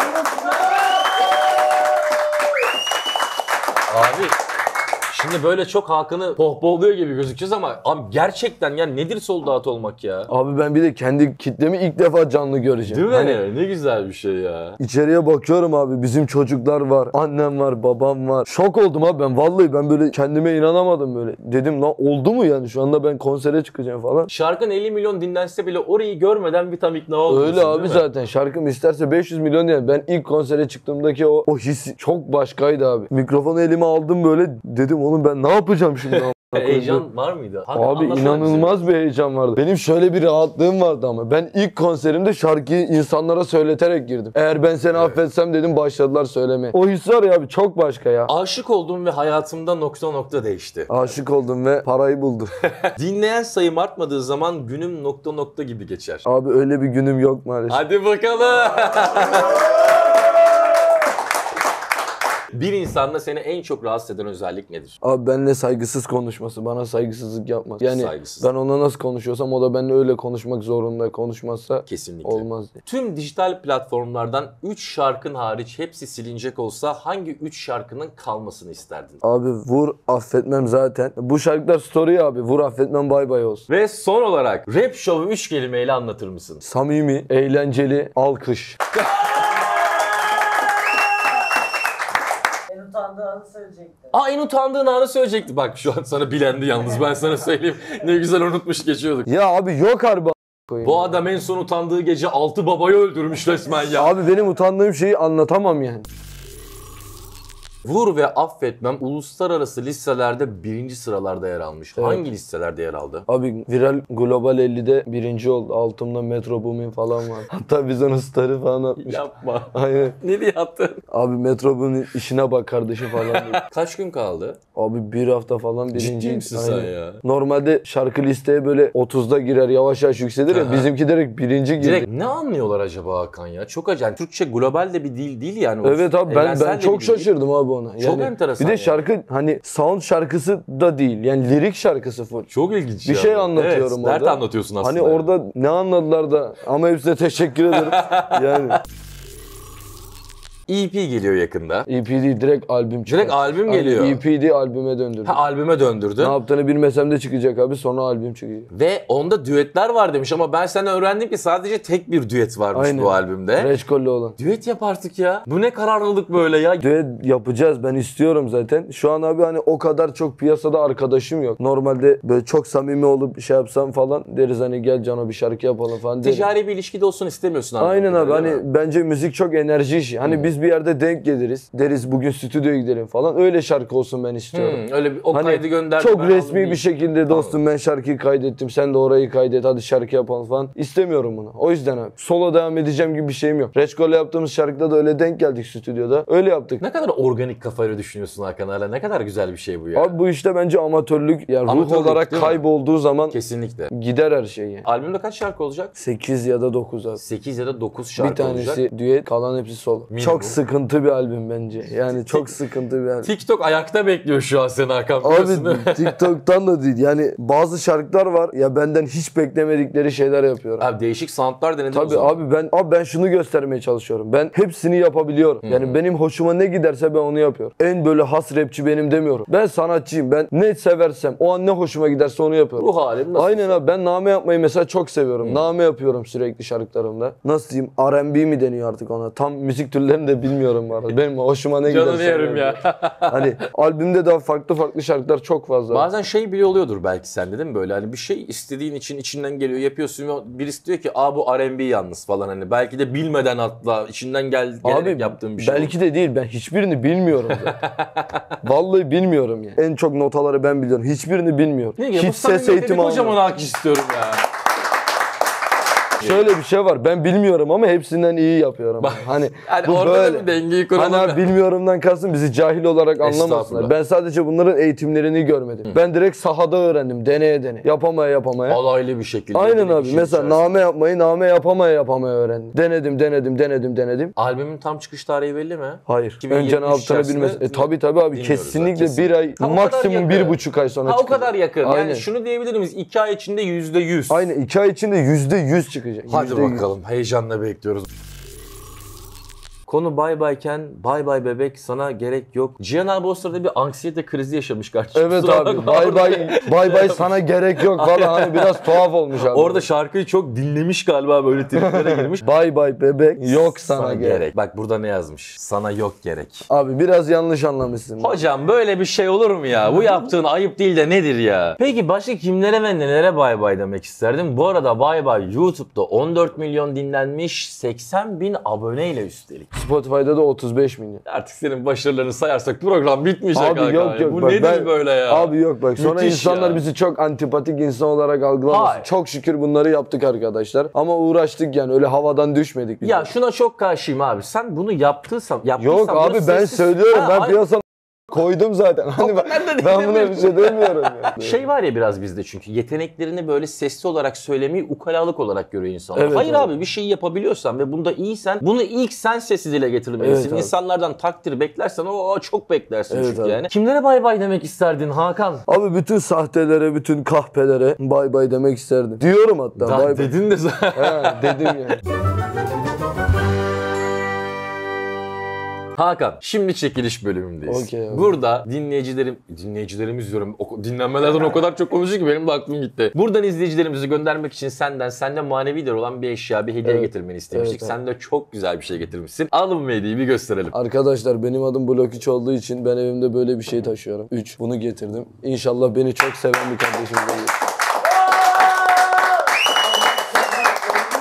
Abi şimdi böyle çok Hakan'ı pohpohluyor gibi gözükeceğiz ama abi gerçekten ya nedir sold out olmak ya? Abi ben bir de kendi kitlemi ilk defa canlı göreceğim. Değil mi? Hani Ne güzel bir şey ya. İçeriye bakıyorum abi, bizim çocuklar var, annem var, babam var. Şok oldum abi ben, vallahi ben böyle kendime inanamadım böyle. Dedim lan oldu mu yani, şu anda ben konsere çıkacağım falan. Şarkın elli milyon dinlense bile orayı görmeden bir tam ikna olmuyorsun. Öyle abi değil mi? zaten şarkım isterse beş yüz milyon yani. Ben ilk konsere çıktığımdaki o, o his çok başkaydı abi. Mikrofonu elime aldım böyle, dedim oğlum ben ne yapacağım şimdi? Heyecan var mıydı? Hakan, Abi anlatsana inanılmaz bir heyecan vardı. Benim şöyle bir rahatlığım vardı ama. Ben ilk konserimde şarkıyı insanlara söyleterek girdim. Eğer ben seni affetsem dedim, başladılar söylemeye. O his var ya abi, çok başka ya. bize. Aşık oldum ve hayatımda nokta nokta değişti. Aşık oldum ve parayı buldum. Dinleyen sayım artmadığı zaman günüm nokta nokta gibi geçer. Abi öyle bir günüm yok maalesef. Hadi bakalım. Bir insanda seni en çok rahatsız eden özellik nedir? Abi benimle saygısız konuşması, bana saygısızlık yapmaz. Yani Saygısız. ben ona nasıl konuşuyorsam o da benimle öyle konuşmak zorunda. Konuşmazsa Kesinlikle. olmaz diye. Tüm dijital platformlardan üç şarkın hariç hepsi silinecek olsa hangi üç şarkının kalmasını isterdin? Abi vur affetmem zaten. Bu şarkılar story abi. Vur affetmem bay bay olsun. Ve son olarak rap show'u üç kelimeyle anlatır mısın? Samimi, eğlenceli, alkış. En utandığı anı söyleyecekti. Aa, en utandığın anı söyleyecekti. Bak şu an sana bilendi yalnız, ben sana söyleyeyim. Ne güzel unutmuş geçiyorduk. Ya abi yok harbi a**ayım. Bu adam en son utandığı gece altı babayı öldürmüş resmen ya. Abi benim utandığım şeyi anlatamam yani. Vur ve Affetmem uluslararası listelerde birinci sıralarda yer almış. Evet. Hangi listelerde yer aldı? Abi Viral Global ellide birinci oldu. Altımda Metro Boomin falan var. Hatta biz onun starı falan atmış. Yapma. Aynen. Ne diye attın? Abi Metro Boomin işine bak kardeşi falan diye. Kaç gün kaldı? Abi bir hafta falan birinci. Ciddi misin sen ya? Normalde şarkı listeye böyle otuzda girer, yavaş yavaş yükselir ya. Aha. Bizimki direkt birinci girdi. Direkt ne anlıyorlar acaba Hakan ya? Çok acayip. Türkçe global de bir dil değil yani. Evet abi ben Evrensel ben de bir çok dil değil. şaşırdım abi ona. Çok enteresan Bir de yani. şarkı hani sound şarkısı da değil. Yani lirik şarkısı full. Çok ilginç Bir ya. şey anlatıyorum evet, orada. Dert anlatıyorsun aslında. Hani orada ne anladılar da ama hepsine teşekkür ederim. Yani E P geliyor yakında. E P D direkt albüm çıkar. Direkt albüm Aynen, geliyor. E P D albüme döndürdü. Ha, albüme döndürdün. Ne yaptığını bilmesem de çıkacak abi, sonra albüm çıkacak. Ve onda düetler var demiş ama ben senden öğrendim ki sadece tek bir düet varmış Aynen. bu albümde. Reçkol'le olan. Düet yap artık ya. Bu ne kararlılık böyle ya. Düet yapacağız, ben istiyorum zaten. Şu an abi hani o kadar çok piyasada arkadaşım yok. Normalde böyle çok samimi olup şey yapsam falan deriz hani gel Cano bir şarkı yapalım falan deriz. Ticari bir ilişki de olsun istemiyorsun abi. Aynen abi, Değil mi? hani bence müzik çok enerji işi. Hani Hmm. biz bir yerde denk geliriz. Deriz bugün stüdyoya gidelim falan. Öyle şarkı olsun ben istiyorum. Hmm, öyle bir, o Hani kaydı gönder. Çok ben resmi aldım bir değil. şekilde dostum ben şarkıyı kaydettim, sen de orayı kaydet, hadi şarkı yapalım falan. İstemiyorum bunu. O yüzden abi solo devam edeceğim gibi bir şeyim yok. Reçkol'le yaptığımız şarkıda da öyle denk geldik stüdyoda. Öyle yaptık. Ne kadar organik kafayla düşünüyorsun Hakan hala. Ne kadar güzel bir şey bu ya. Abi bu işte bence amatörlük, yani ruh Amatörlük, olarak değil mi? kaybolduğu zaman Kesinlikle. gider her şey yani. Albümde kaç şarkı olacak? sekiz ya da dokuz abi. sekiz ya da dokuz şarkı Bir tanesi olacak. düet, kalan hepsi solo. Minimum. Çok sıkıntı bir albüm bence. Yani çok sıkıntı bir albüm. TikTok ayakta bekliyor şu an seni Hakan. biliyorsun değil mi? Abi TikTok'tan da değil. Yani bazı şarkılar var ya, benden hiç beklemedikleri şeyler yapıyorum. Abi değişik soundlar denedin o Tabii zaman. abi ben abi ben şunu göstermeye çalışıyorum. Ben hepsini yapabiliyorum. Yani benim hoşuma ne giderse ben onu yapıyorum. En böyle has rapçi benim demiyorum. Ben sanatçıyım. Ben ne seversem, o an ne hoşuma giderse onu yapıyorum. Ruh halim nasıl? Aynen abi, ben name yapmayı mesela çok seviyorum. Name yapıyorum sürekli şarkılarımda. Nasıl diyeyim? R and B mi deniyor artık ona? Tam müzik türlerini de bilmiyorum bu arada. Benim hoşuma ne giderse. Canını yerim ya. Hani albümde daha farklı farklı şarkılar çok fazla. Bazen şey bile oluyordur belki sende değil mi böyle hani bir şey istediğin için içinden geliyor yapıyorsun ve birisi diyor ki aa bu R and B yalnız falan hani belki de bilmeden hatta içinden gel gelerek Abi yaptığın bir şey. belki de değil, ben hiçbirini bilmiyorum zaten. Vallahi bilmiyorum yani. En çok notaları ben biliyorum. Hiçbirini bilmiyorum. Ne Hiç bu ses eğitimi kocaman almadım. alkış istiyorum ya. Şöyle bir şey var. Ben bilmiyorum ama hepsinden iyi yapıyorum. Hani Yani bu orada böyle. da bir dengeyi kuralım. Hani abi bilmiyorumdan kastım bizi cahil olarak Estağfurullah. anlamasınlar. Ben sadece bunların eğitimlerini görmedim. Ben direkt sahada öğrendim. Deneye deneye. Yapamaya yapamaya. Alaylı bir şekilde. Aynen direkt abi. işin Mesela içerisinde. name yapmayı name yapamaya yapamaya öğrendim. Denedim denedim denedim denedim. Albümün tam çıkış tarihi belli mi? Hayır. iki bin yirmi üç Önce ne yaptığını içerisinde bilmesin. E tabi tabi abi. dinliyoruz Kesinlikle zaten, bir ay, Ha, o kadar maksimum bir yakın. buçuk ay sonra Ha o çıkacak. kadar yakın. Aynen. Yani şunu diyebilir miyiz? iki ay içinde yüzde yüz. Aynen, iki ay içinde yüzde yüz çıkacak. Hadi yüzde yüz. bakalım. Heyecanla bekliyoruz. Konu bay bayken bay bay bebek sana gerek yok. Cihan abi o sırada bir anksiyete krizi yaşamış kardeşim. Evet Kusura abi. bakma. Bay bay bay bay sana gerek yok falan, hani biraz tuhaf olmuş abi. Orada şarkıyı çok dinlemiş galiba böyle triplere girmiş. bay bay bebek yok sana, Sana gerek. gerek. Bak burada ne yazmış? Sana yok gerek. Abi biraz yanlış anlamışsın. Hocam böyle bir şey olur mu ya? Bu yaptığın ayıp değil de nedir ya? Peki başka kimlere ve nelere bay bay demek isterdim? Bu arada bay bay YouTube'da on dört milyon dinlenmiş, seksen bin aboneyle üstelik. Spotify'da da otuz beş milyon. Artık senin başarılarını sayarsak program bitmeyecek Abi Hakan yok ya. yok. Bu bak, nedir ben- böyle ya? Abi yok bak, sonra Müthiş insanlar ya. bizi çok antipatik insan olarak algılamasın. Hayır. Çok şükür bunları yaptık arkadaşlar. Ama uğraştık yani, öyle havadan düşmedik biz. Ya şuna çok karşıyım abi. Sen bunu yaptıysan, yaptıysan Yok abi bunu ben sessiz- söylüyorum, Ha, ben hayır. piyasam koydum zaten. Hani ben, Ben de ben buna demiyorum. bir şey demiyorum ya. Şey var ya biraz bizde çünkü yeteneklerini böyle sesli olarak söylemeyi ukalalık olarak görüyor insanlar. Evet, Hayır evet. abi bir şeyi yapabiliyorsan ve bunda iyisen bunu ilk sen sesi dile getirmelisin. Evet abi. İnsanlardan takdir beklersen o çok beklersin Evet çünkü abi. yani. Kimlere bay bay demek isterdin Hakan? Abi bütün sahtelere, bütün kahpelere bay bay demek isterdim. Diyorum hatta Daha bay bay. dedin de zaten. He, dedim yani. Hakan, şimdi çekiliş bölümündeyiz. Okey abi. Burada dinleyicilerim, dinleyicilerimiz diyorum, o- dinlenmelerden o kadar çok konuşuyor ki benim de aklım gitti. Buradan izleyicilerimizi göndermek için senden, sende manevi değer olan bir eşya, bir hediye Evet. getirmeni istemiştik. Evet, Sen de çok güzel bir şey getirmişsin. Alın bu hediyeyi bir gösterelim. Arkadaşlar benim adım Blok üç olduğu için ben evimde böyle bir şey taşıyorum. üç. Bunu getirdim. İnşallah beni çok seven bir kardeşimiz olur.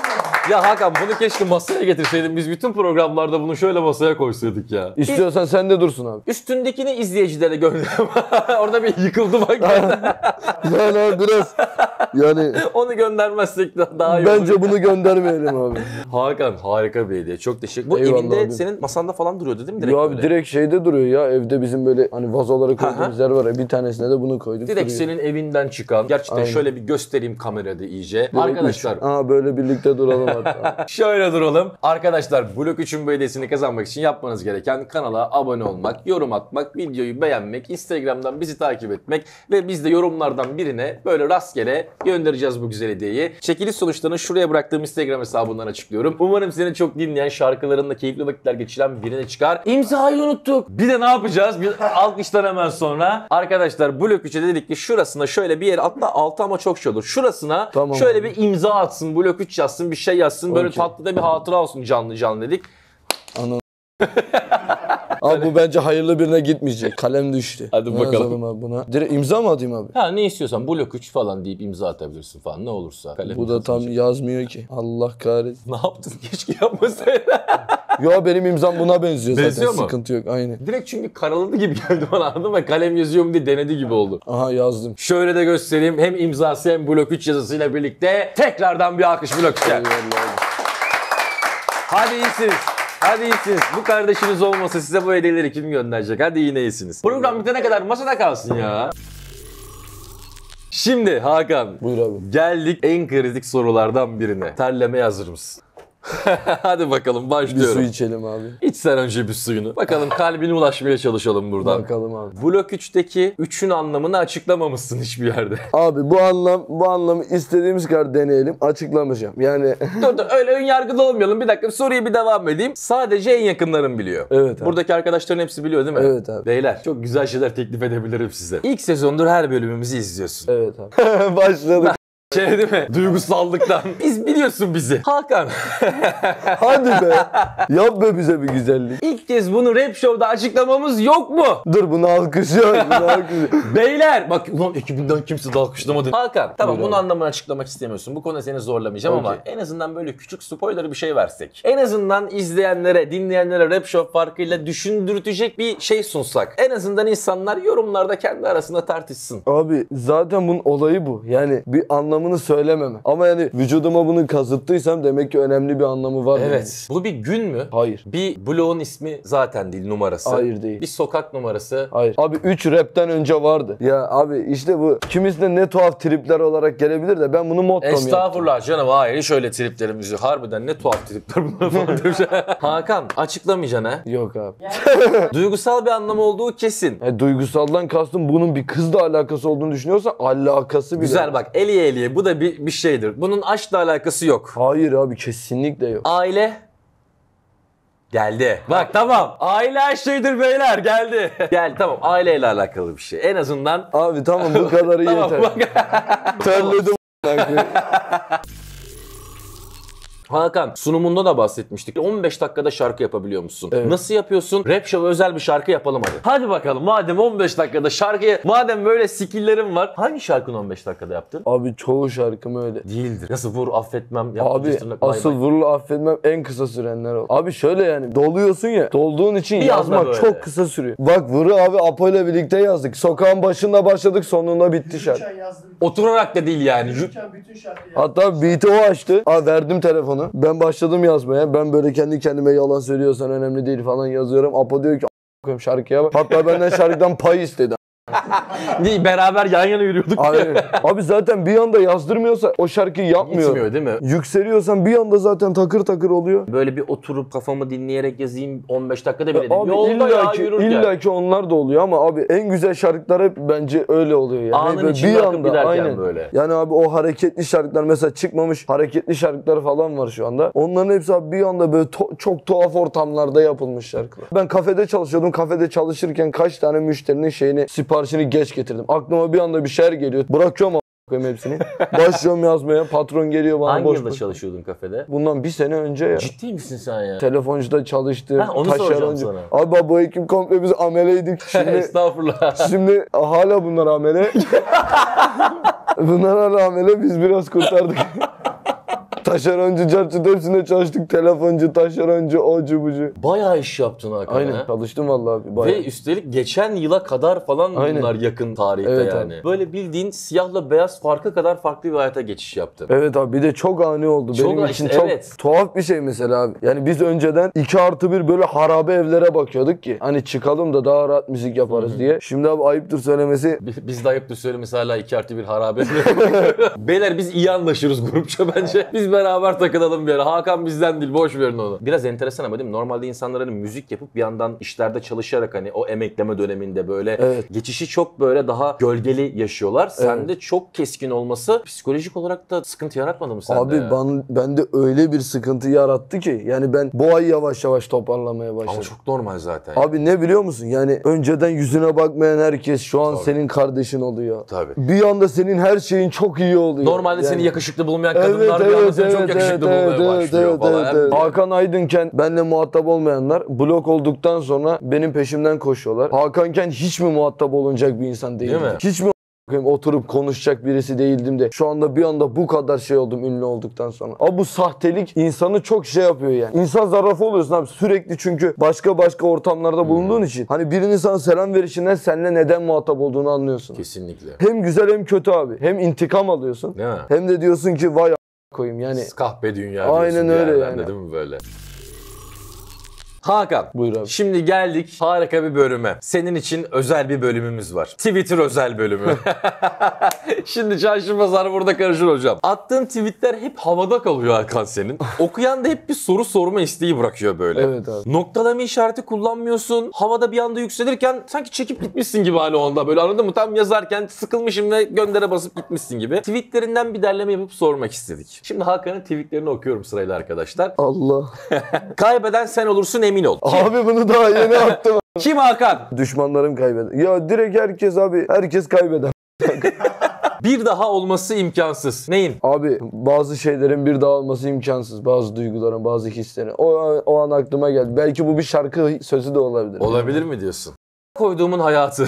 Ya Hakan bunu keşke masaya getirseydin. Biz bütün programlarda bunu şöyle masaya koysaydık ya. İstiyorsan sen de dursun abi. Üstündekini izleyicilere gönder. Orada bir yıkıldı bak. Yani abi biraz yani Onu göndermezsek daha iyi bence olur. bunu göndermeyelim abi. Hakan harika bir hediye. Çok teşekkür. Bu Eyvallah evinde abi. senin masanda falan duruyordu değil mi? Direkt Yo abi böyle? direkt şeyde duruyor ya, evde bizim böyle hani vazolara koyduğumuz yer var ya, bir tanesine de bunu koyduk. Direkt duruyor. senin evinden çıkan. Gerçekten Aynen. şöyle bir göstereyim kamerada iyice. Direkt Arkadaşlar üç. Aa böyle birlikte duralım hatta. şöyle duralım. Arkadaşlar Blok üçün bu hediyesini kazanmak için yapmanız gereken kanala abone olmak, yorum atmak, videoyu beğenmek, Instagram'dan bizi takip etmek ve biz de yorumlardan birine böyle rastgele göndereceğiz bu güzel hediyeyi. Çekiliş sonuçlarını şuraya bıraktığım Instagram hesabından açıklıyorum. Umarım seni çok dinleyen, şarkılarında keyifli vakitler geçiren birine çıkar. İmzayı unuttuk. Bir de ne yapacağız? Bir alkıştan hemen sonra. Arkadaşlar Blok üçe dedik ki şurasına şöyle bir yer, hatta altı ama çok şey olur. Şurasına Tamam şöyle abi. bir imza atsın, Blok üç yazsın, bir şey yazsın. Böyle Okey. tatlı da bir hatıra olsun canlı canlı dedik. Ana. Abi bu bence hayırlı birine gitmeyecek. Kalem düştü. Hadi Ne bakalım. yazalım abi buna? Direkt imza mı atayım abi? Ha ne istiyorsan Blok üç falan deyip imza atabilirsin falan ne olursa. Kalem Bu da tam yazmayacak. yazmıyor ki. Allah kahretsin. Ne yaptın? Keşke yapmasaydın. Yo benim imzam buna benziyor zaten. Benziyor mu? Sıkıntı yok aynen. Direkt çünkü karaladı gibi geldi bana, anladın mı? Kalem yazıyor mu diye denedi gibi oldu. Aha yazdım. Şöyle de göstereyim. Hem imzası hem Blok üç yazısıyla birlikte tekrardan bir alkış Blok üçe. Eyvallah abi. Hadi iyisiniz. Hadi iyisiniz. Bu kardeşiniz olmasa size bu hediyeleri kim gönderecek? Hadi yine iyisiniz. Program bitene kadar masada kalsın ya. Şimdi Hakan. Buyur abi. Geldik en kritik sorulardan birine. Terlemeye hazır mısın? Hadi bakalım Bir başlıyorum. su içelim abi. İç sen önce bir suyunu. Bakalım kalbine ulaşmaya çalışalım buradan. Bakalım abi. Blok üçteki üçün anlamını açıklamamışsın hiçbir yerde. Abi bu anlam bu anlamı istediğimiz kadar deneyelim. Açıklamayacağım. Yani dur dur öyle ön yargılı olmayalım. Bir dakika soruyu bir devam edeyim. Sadece en yakınlarım biliyor. Evet abi. Buradaki arkadaşların hepsi biliyor değil mi? Evet abi. Beyler çok güzel şeyler teklif edebilirim size. İlk sezondur her bölümümüzü izliyorsun. Evet abi. Başladık. Şey değil mi? Duygusallıktan. Biz biliyorsun bizi. Hakan. Hadi be. Yap be bize bir güzellik. İlk kez bunu Rap Show'da açıklamamız yok mu? Dur bunu alkışlıyor. Bunu alkışlıyor. Beyler bak ulan ekibinden kimse de alkışlamadı. Hakan tamam Buyur bunun abi. anlamını açıklamak istemiyorsun. Bu konuda seni zorlamayacağım ama Okey. en azından böyle küçük spoiler bir şey versek. En azından izleyenlere, dinleyenlere Rap Show farkıyla düşündürtecek bir şey sunsak. En azından insanlar yorumlarda kendi arasında tartışsın. Abi zaten bunun olayı bu. Yani bir anlamını söylememe. Ama yani vücuduma bunu kazıttıysam demek ki önemli bir anlamı var. Evet. Bu bir gün mü? Hayır. Bir bloğun ismi zaten değil, numarası. Hayır değil. Bir sokak numarası. Hayır. Abi üç rapten önce vardı. Ya abi işte bu kimisine ne tuhaf tripler olarak gelebilir de ben bunu mottom yaptım. Estağfurullah canım, hayır hiç öyle triplerimiz yok. Harbiden ne tuhaf tripler bunlar falan demiş. Hakan açıklamayacaksın ha. Yok abi. Duygusal bir anlamı olduğu kesin. Yani duygusaldan kastım bunun bir kızla alakası olduğunu düşünüyorsan alakası bile. Güzel bak, eliye eliye bu da bir, bir şeydir. Bunun aşkla alakası yok. Hayır abi kesinlikle yok. Aile geldi. Bak tamam. Aile her şeydir beyler, geldi. Gel tamam, aileyle alakalı bir şey. En azından Abi tamam bu kadarı tamam yeter. bak. Terledim. Hakan sunumunda da bahsetmiştik. on beş dakikada şarkı yapabiliyor musun? Evet. Nasıl yapıyorsun? Rap Show'a özel bir şarkı yapalım hadi. Hadi bakalım, madem on beş dakikada şarkıyı, madem böyle skill'lerin var. Hangi şarkını on beş dakikada yaptın? Abi çoğu şarkım öyle. Değildir. Nasıl vur affetmem. Yap, Abi tırnak, bay asıl bay. vurulu affetmem en kısa sürenler o. Abi şöyle yani doluyorsun ya. Dolduğun için Bir anda yazmak böyle. çok kısa sürüyor. Bak Vuru abi Apo ile birlikte yazdık. Sokağın başında başladık sonunda bitti şarkı. Yürürken yazdım. Oturarak da değil yani. Yü- Yürürken bütün şarkıyı yazdım. Hatta beat'i o açtı. Aa, verdim telefonu. Ben başladım yazmaya. Ben böyle kendi kendime yalan söylüyorsan önemli değil falan yazıyorum. Apo diyor ki "A** koyayım şarkıya bak." Hatta benden şarkıdan pay istedi. Değil, beraber yan yana yürüyorduk. Aynen. Abi zaten bir anda yazdırmıyorsa o şarkıyı yapmıyor. Gitmiyor değil mi? Yükseliyorsan bir anda zaten takır takır oluyor. Böyle bir oturup kafamı dinleyerek yazayım on beş dakikada bile değil. Abi Yolda ya illaki, yürürken. illaki onlar da oluyor ama abi en güzel şarkılar hep bence öyle oluyor yani. Anın Böyle içinde akıp giderken böyle. Yani abi o hareketli şarkılar mesela çıkmamış hareketli şarkılar falan var şu anda. Onların hepsi abi bir anda böyle to- çok tuhaf ortamlarda yapılmış şarkılar. Ben kafede çalışıyordum. Kafede çalışırken kaç tane müşterinin şeyini siparişini geç getirdim. Aklıma bir anda bir şeyler geliyor. Bırakıyorum a** koyayım hepsini. Başlıyorum yazmaya. Patron geliyor bana Hangi boş yılda boş. çalışıyordun kafede? Bundan bir sene önce ya. Ciddi misin sen ya? Telefoncuda çalıştım. Ha, onu soracağım taşeroncu. sana. Abi bu ekip komple biz ameleydik. Şimdi, Estağfurullah. şimdi hala bunlar amele. Bunlar hala amele biz biraz kurtardık. Taşeroncu, çarçut hepsinde çalıştık. Telefoncu, taşeroncu, ocu bucu. Bayağı iş yaptın Hakan. Aynen ha. çalıştım vallahi abi. Bayağı. Ve üstelik geçen yıla kadar falan Aynen. bunlar yakın tarihte Evet yani. abi. Böyle bildiğin siyahla beyaz farkı kadar farklı bir hayata geçiş yaptın. Evet abi bir de çok ani oldu. Çok Benim ani, için işte çok evet. tuhaf bir şey mesela abi. Yani biz önceden iki artı bir böyle harabe evlere bakıyorduk ki. Hani çıkalım da daha rahat müzik yaparız Hı-hı. diye. Şimdi abi ayıptır söylemesi. Biz, biz de ayıptır söylemesi hala iki artı bir harabe. Beyler biz iyi anlaşırız grupça bence. Biz beraber takılalım bir ara. Hakan bizden değil, boş verin onu. Biraz enteresan ama değil mi? Normalde insanlar hani müzik yapıp bir yandan işlerde çalışarak hani o emekleme döneminde böyle Evet. geçişi çok böyle daha gölgeli yaşıyorlar. Sende çok keskin olması psikolojik olarak da sıkıntı yaratmadı mı sende? Abi ya? ben, bende öyle bir sıkıntı yarattı ki. Yani ben bu ay yavaş yavaş toparlamaya başladım. Ama çok normal zaten. Abi ne biliyor musun? Yani önceden yüzüne bakmayan herkes şu an Tabii. senin kardeşin oluyor. Tabii. Bir anda senin her şeyin çok iyi oluyor. Normalde Yani- seni yakışıklı bulmayan Evet, kadınlar bir anda evet, seni çok evet, yakışıklı evet, bulmaya evet, başlıyor evet, falan. evet, Hem- evet. Hakan Aydınken benimle muhatap olmayanlar blok olduktan sonra benim peşimden koşuyorlar. Hakanken hiç mi muhatap olunacak bir insan değildim? Değil mi? Hiç mi oturup konuşacak birisi değildim de şu anda bir anda bu kadar şey oldum ünlü olduktan sonra. Abi bu sahtelik insanı çok şey yapıyor yani. İnsan zarafı oluyorsun abi sürekli çünkü başka başka ortamlarda bulunduğun için. Hani birinin sana selam verişinden seninle neden muhatap olduğunu anlıyorsun. Kesinlikle. Hem güzel hem kötü abi. Hem intikam alıyorsun. Değil mi? Hem de diyorsun ki vay a- koyayım yani. Kahpe dünya Aynen diyorsun öyle bir yerden de, yani. değil mi böyle? Hakan, Buyur abi. şimdi geldik harika bir bölüme. Senin için özel bir bölümümüz var. Twitter özel bölümü. Şimdi çarşı pazar burada karışır hocam. Attığın tweetler hep havada kalıyor Hakan senin. Okuyan da hep bir soru sorma isteği bırakıyor böyle. Evet abi. Noktalama işareti kullanmıyorsun. Havada bir anda yükselirken sanki çekip gitmişsin gibi hali onda. Böyle anladın mı? Tam yazarken sıkılmışım ve göndere basıp gitmişsin gibi. Tweetlerinden bir derleme yapıp sormak istedik. Şimdi Hakan'ın tweetlerini okuyorum sırayla arkadaşlar. Allah. Kaybeden sen olursun emin ol. Kim, Abi bunu daha yeni attım. kim Hakan? Düşmanlarım kaybeder. Ya direkt herkes abi. Herkes kaybeder. Bir daha olması imkansız. Neyin? Abi bazı şeylerin bir daha olması imkansız. Bazı duyguların, bazı hislerin. O, o an aklıma geldi. Belki bu bir şarkı sözü de olabilir. Olabilir mi diyorsun? Koyduğumun hayatı.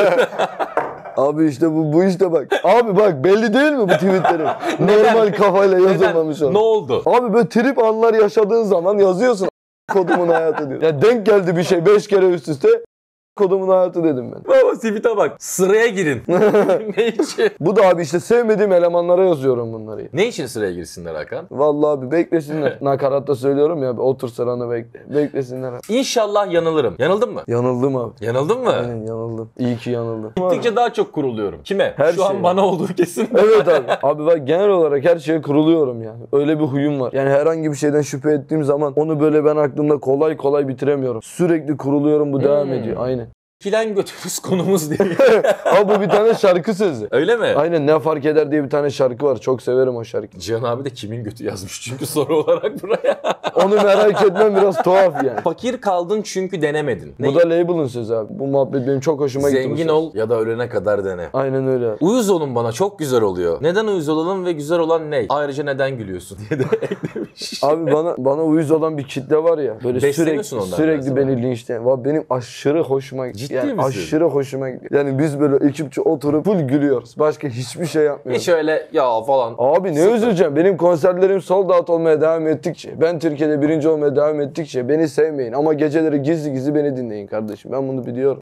Abi işte bu bu işte bak. Abi bak belli değil mi bu tweetlerin? Normal kafayla yazılmamış Neden? o. Ne oldu? Abi böyle trip anlar yaşadığın zaman yazıyorsun. Kodumun hayatı diyor. Ya denk geldi bir şey beş kere üst üste. Kodumun hayatı dedim ben. Baba tweet'e bak. Sıraya girin. Ne için? Bu da abi işte sevmediğim elemanlara yazıyorum bunları. Ne için sıraya girsinler Hakan? Vallahi abi beklesinler. Nakaratta söylüyorum ya otur sıranı bekle. Beklesinler abi. İnşallah yanılırım. Yanıldın mı? Yanıldım abi. Yanıldın mı? Aynen yanıldım. İyi ki yanıldım. Gittikçe daha çok kuruluyorum. Kime? Her Şu an şeye. bana olduğu kesin. Evet abi. Abi bak genel olarak her şeye kuruluyorum yani. Öyle bir huyum var. Yani herhangi bir şeyden şüphe ettiğim zaman onu böyle ben aklımda kolay kolay bitiremiyorum. Sürekli kuruluyorum bu devam Hmm. ediyor. Aynen. Filan götürüz konumuz diye. Abi bu bir tane şarkı sözü. Öyle mi? Aynen ne fark eder diye bir tane şarkı var. Çok severim o şarkıyı. Cihan abi de kimin götü yazmış çünkü soru olarak buraya. Onu merak etmem biraz tuhaf yani. Fakir kaldın çünkü denemedin. Bu da label'ın sözü abi. Bu muhabbet benim çok hoşuma gitti. bu Zengin söz. ol ya da ölene kadar dene. Aynen öyle. Uyuz olun bana çok güzel oluyor. Neden uyuz olalım ve güzel olan ne? Ayrıca neden gülüyorsun diye de eklemiş. Abi bana bana uyuz olan bir kitle var ya. Böyle sürekli Besleniyorsun ondan sürekli biraz, beni linçleyen. Va benim aşırı hoşuma gitti. Ciddi yani misin? aşırı hoşuma gitti. Yani biz böyle ekipçe oturup full gülüyoruz. Başka hiçbir şey yapmıyoruz. Hiç öyle ya falan. Abi ne üzüleceğim? Benim konserlerim sold out olmaya devam ettikçe, ben Türkiye'de birinci olmaya devam ettikçe beni sevmeyin ama geceleri gizli gizli beni dinleyin kardeşim. Ben bunu biliyorum.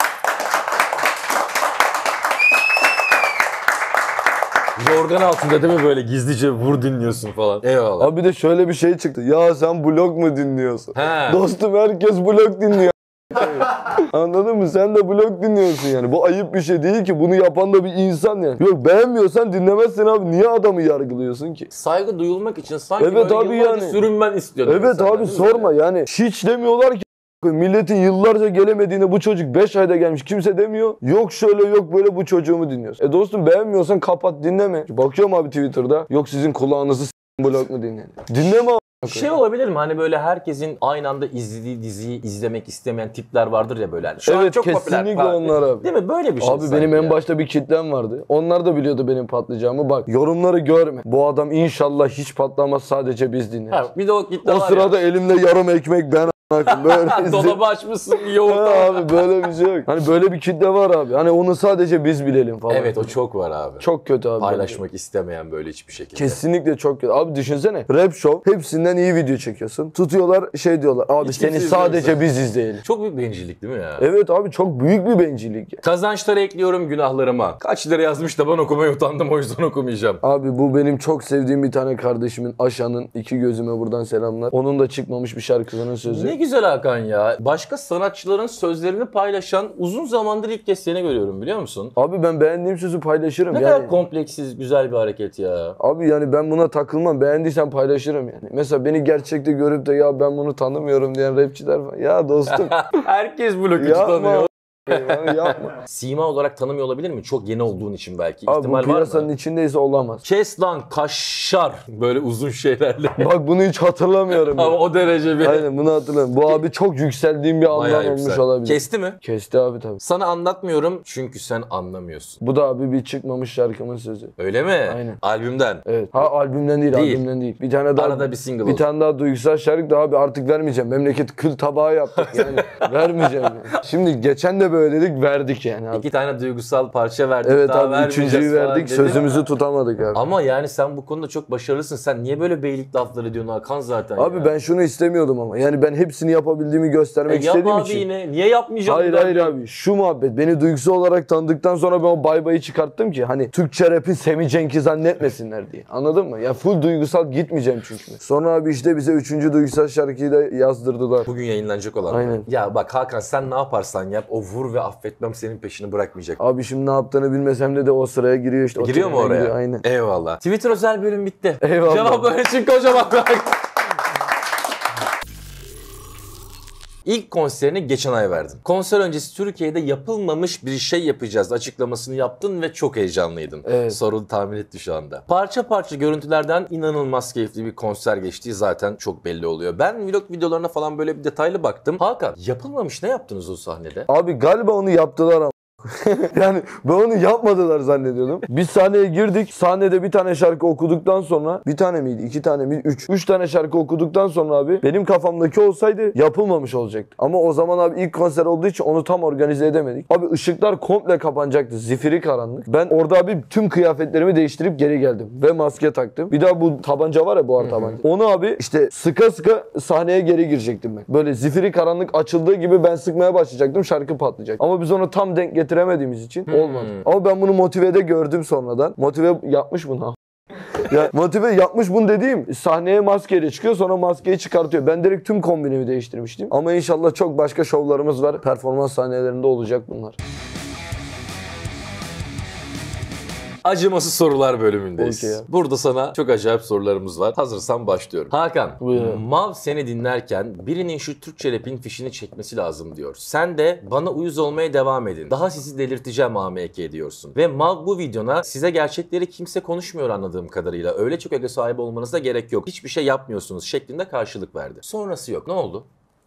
Yorgan altında değil mi böyle gizlice vur dinliyorsun falan. Eyvallah. Abi bir de şöyle bir şey çıktı. Ya sen blog mu dinliyorsun? He. Dostum herkes blog dinliyor. Anladın mı? Sen de blog dinliyorsun yani. Bu ayıp bir şey değil ki. Bunu yapan da bir insan yani. Yok beğenmiyorsan dinlemezsin abi. Niye adamı yargılıyorsun ki? Saygı duyulmak için sanki Evet böyle abi yıllarca yani. sürünmen istiyordum. Evet mesela, abi değil mi? sorma yani. Hiç demiyorlar ki. Milletin yıllarca gelemediğine bu çocuk beş ayda gelmiş. Kimse demiyor. Yok şöyle yok böyle bu çocuğumu dinliyorsun. E dostum beğenmiyorsan kapat dinleme. Bakıyorum abi Twitter'da. Yok sizin kulağınızı s*** blog mu dinleyin. Dinleme abi. Şey olabilir mi? Hani böyle herkesin aynı anda izlediği diziyi izlemek istemeyen tipler vardır ya böyle. Hani şu an Evet çok popüler. kesinlikle falan. onlar abi. Değil mi? Böyle bir şey. Abi sanki benim en ya. başta bir kitlem vardı. Onlar da biliyordu benim patlayacağımı. Bak yorumları görme. Bu adam inşallah hiç patlamaz sadece biz dinleriz. Ha, bir de o kitle O var sırada ya. elimde yarım ekmek ben Bakın böyle Dolabı açmışsın yoğurt. abi böyle bir şey yok. Hani böyle bir kitle var abi. Hani onu sadece biz bilelim falan. Evet o çok var abi. Çok kötü abi. Paylaşmak istemeyen böyle hiçbir şekilde. Kesinlikle çok kötü. Abi düşünsene rap show hepsinden iyi video çekiyorsun. Tutuyorlar şey diyorlar abi Hiç seni kimse sadece izlemiyorsa. biz izleyelim. Çok büyük bencillik değil mi ya? Evet abi çok büyük bir bencillik ya. Kazançları ekliyorum günahlarıma. Kaç lira yazmış da ben okumaya utandım o yüzden okumayacağım. Abi bu benim çok sevdiğim bir tane kardeşimin Aşa'nın iki gözüme buradan selamlar. Onun da çıkmamış bir şarkısının sözü. Ne güzel Hakan ya. Başka sanatçıların sözlerini paylaşan uzun zamandır ilk kez seni görüyorum biliyor musun? Abi ben beğendiğim sözü paylaşırım Ne yani. kadar kompleksiz güzel bir hareket ya. Abi yani ben buna takılmam. Beğendiysen paylaşırım yani. Mesela beni gerçekte görüp de ya ben bunu tanımıyorum diyen rapçiler var. Ya dostum Herkes blokçu yapma. tanıyor. Yani yapma. Sima olarak tanımıyor olabilir mi? Çok yeni olduğun için belki. Abi bu İhtimal var piyasanın mı? içindeyse olamaz. Kes lan kaşar. Böyle uzun şeylerle. Bak bunu hiç hatırlamıyorum. Ama ya. o derece bir. Aynen bunu hatırlamıyorum. Bu abi çok yükseldiğim bir Bayağı andan olmuş yüksel. olabilir. Kesti mi? Kesti abi tabii. Sana anlatmıyorum çünkü sen anlamıyorsun. Bu da abi bir çıkmamış şarkımın sözü. Öyle mi? Aynen. Albümden. Evet. Ha albümden değil, Değil. albümden değil. Bir tane daha Arada bir single bir olsun. tane daha duygusal şarkı da abi artık vermeyeceğim. Memleket kül tabağı yaptık yani. Vermeyeceğim. Yani. Şimdi geçen de böyle dedik verdik yani abi. İki tane duygusal parça verdik. Evet daha abi vermeyeceğiz üçüncüyü falan verdik dedin. sözümüzü tutamadık abi. Ama yani sen bu konuda çok başarılısın. Sen niye böyle beylik lafları diyorsun Hakan zaten Abi ya? ben şunu istemiyordum ama. Yani ben hepsini yapabildiğimi E göstermek yap istediğim abi için. yine. Niye yapmayacağım? Hayır ben hayır ya? abi şu muhabbet beni duygusal olarak tanıdıktan sonra ben o bay bayı çıkarttım ki hani Türkçe rap'i Semih Cenk'i zannetmesinler diye. Anladın mı? Ya full duygusal gitmeyeceğim çünkü. Sonra abi işte bize üçüncü duygusal şarkıyı da yazdırdılar. Bugün yayınlanacak olan. Aynen. Ya bak Hakan sen ne yaparsan yap o vur ve affetmem senin peşini bırakmayacak. Abi şimdi ne yaptığını bilmesem de de o sıraya giriyor işte. O Giriyor mu trene oraya? giriyor, aynen. Eyvallah. Twitter özel bölüm bitti. Eyvallah. Cevaplar için kocaman like. İlk konserini geçen ay verdin. Konser öncesi Türkiye'de yapılmamış bir şey yapacağız açıklamasını yaptın ve çok heyecanlıydın. Evet. Sorunu tahmin etti şu anda. Parça parça görüntülerden inanılmaz keyifli bir konser geçtiği zaten çok belli oluyor. Ben vlog videolarına falan böyle bir detaylı baktım. Hakan yapılmamış ne yaptınız o sahnede? Abi galiba onu yaptılar ama. Yani ben onu yapmadılar zannediyordum. Biz sahneye girdik. Sahnede bir tane şarkı okuduktan sonra bir tane miydi? iki tane miydi? Üç. Üç tane şarkı okuduktan sonra abi benim kafamdaki olsaydı yapılmamış olacaktı. Ama o zaman abi ilk konser olduğu için onu tam organize edemedik. Abi ışıklar komple kapanacaktı. Zifiri karanlık. Ben orada abi tüm kıyafetlerimi değiştirip geri geldim. Ve maske taktım. Bir daha bu tabanca var ya buhar tabanca. Onu abi işte sıka sıka sahneye geri girecektim ben. Böyle zifiri karanlık açıldığı gibi ben sıkmaya başlayacaktım. Şarkı patlayacak. Ama biz onu tam denk getiremediğimiz için olmadı. Ama ben bunu motivede gördüm sonradan. Motive yapmış bunu. Ya motive yapmış bunu dediğim sahneye maskeyle çıkıyor sonra maskeyi çıkartıyor. Ben direkt tüm kombinimi değiştirmiştim. Ama inşallah çok başka şovlarımız var. Performans sahnelerinde olacak bunlar. Acımasız sorular bölümündeyiz. Okey ya. Burada sana çok acayip sorularımız var. Hazırsan başlıyorum. Hakan, Buyurun. Mav seni dinlerken birinin şu Türkçe rap'in fişini çekmesi lazım diyor. Sen de bana uyuz olmaya devam edin. Daha sizi delirteceğim A M K diyorsun. Ve Mav bu videona size gerçekleri kimse konuşmuyor anladığım kadarıyla. Öyle çok ego sahibi olmanıza gerek yok. Hiçbir şey yapmıyorsunuz şeklinde karşılık verdi. Sonrası yok. Ne oldu?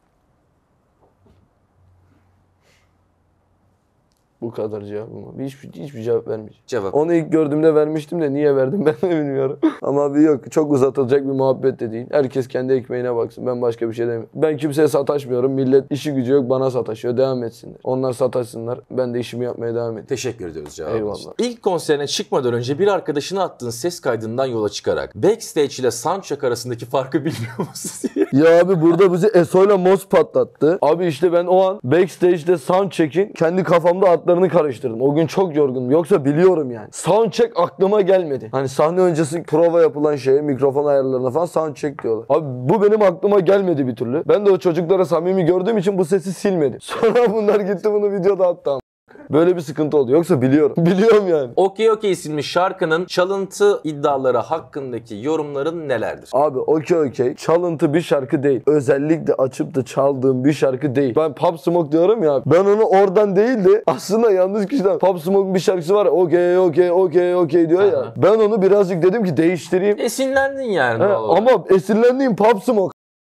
Bu kadar cevabım. Hiçbir, hiçbir cevap vermeyeceğim. Cevap. Onu ilk gördüğümde vermiştim de niye verdim ben de bilmiyorum. Ama abi yok çok uzatılacak bir muhabbet de değil. Herkes kendi ekmeğine baksın. Ben başka bir şey demiyorum. Ben kimseye sataşmıyorum. Millet işi gücü yok bana sataşıyor. Devam etsinler. Onlar sataşsınlar. Ben de işimi yapmaya devam edeyim. Teşekkür ediyoruz cevabın Eyvallah. için. İlk konserine çıkmadan önce bir arkadaşına attığın ses kaydından yola çıkarak backstage ile soundcheck arasındaki farkı bilmiyor musun? Ya abi burada bizi Eso'yla Mos patlattı. Abi işte ben o an backstage'de soundcheck'in kendi kafamda adlarını karıştırdım. O gün çok yorgundum. Yoksa biliyorum yani. Soundcheck aklıma gelmedi. Hani sahne öncesi prova yapılan şeye, mikrofon ayarlarına falan soundcheck diyorlar. Abi bu benim aklıma gelmedi bir türlü. Ben de o çocuklara samimi gördüğüm için bu sesi silmedim. Sonra bunlar gitti bunu videoda attı. Böyle bir sıkıntı oldu. Yoksa biliyorum. Biliyorum yani. Okey Okey isimli şarkının çalıntı iddiaları hakkındaki yorumların nelerdir? Abi okey okey. Çalıntı bir şarkı değil. Özellikle açıp da çaldığım bir şarkı değil. Ben Pop Smoke diyorum ya. Ben onu oradan değil de aslında yanlış kişiden. Pop Smoke'un bir şarkısı var ya. Okey okey okey okey diyor ya. Aha. Ben onu birazcık dedim ki değiştireyim. Esinlendin yani. He, doğal olarak. ama esinlendiğim Pop Smoke.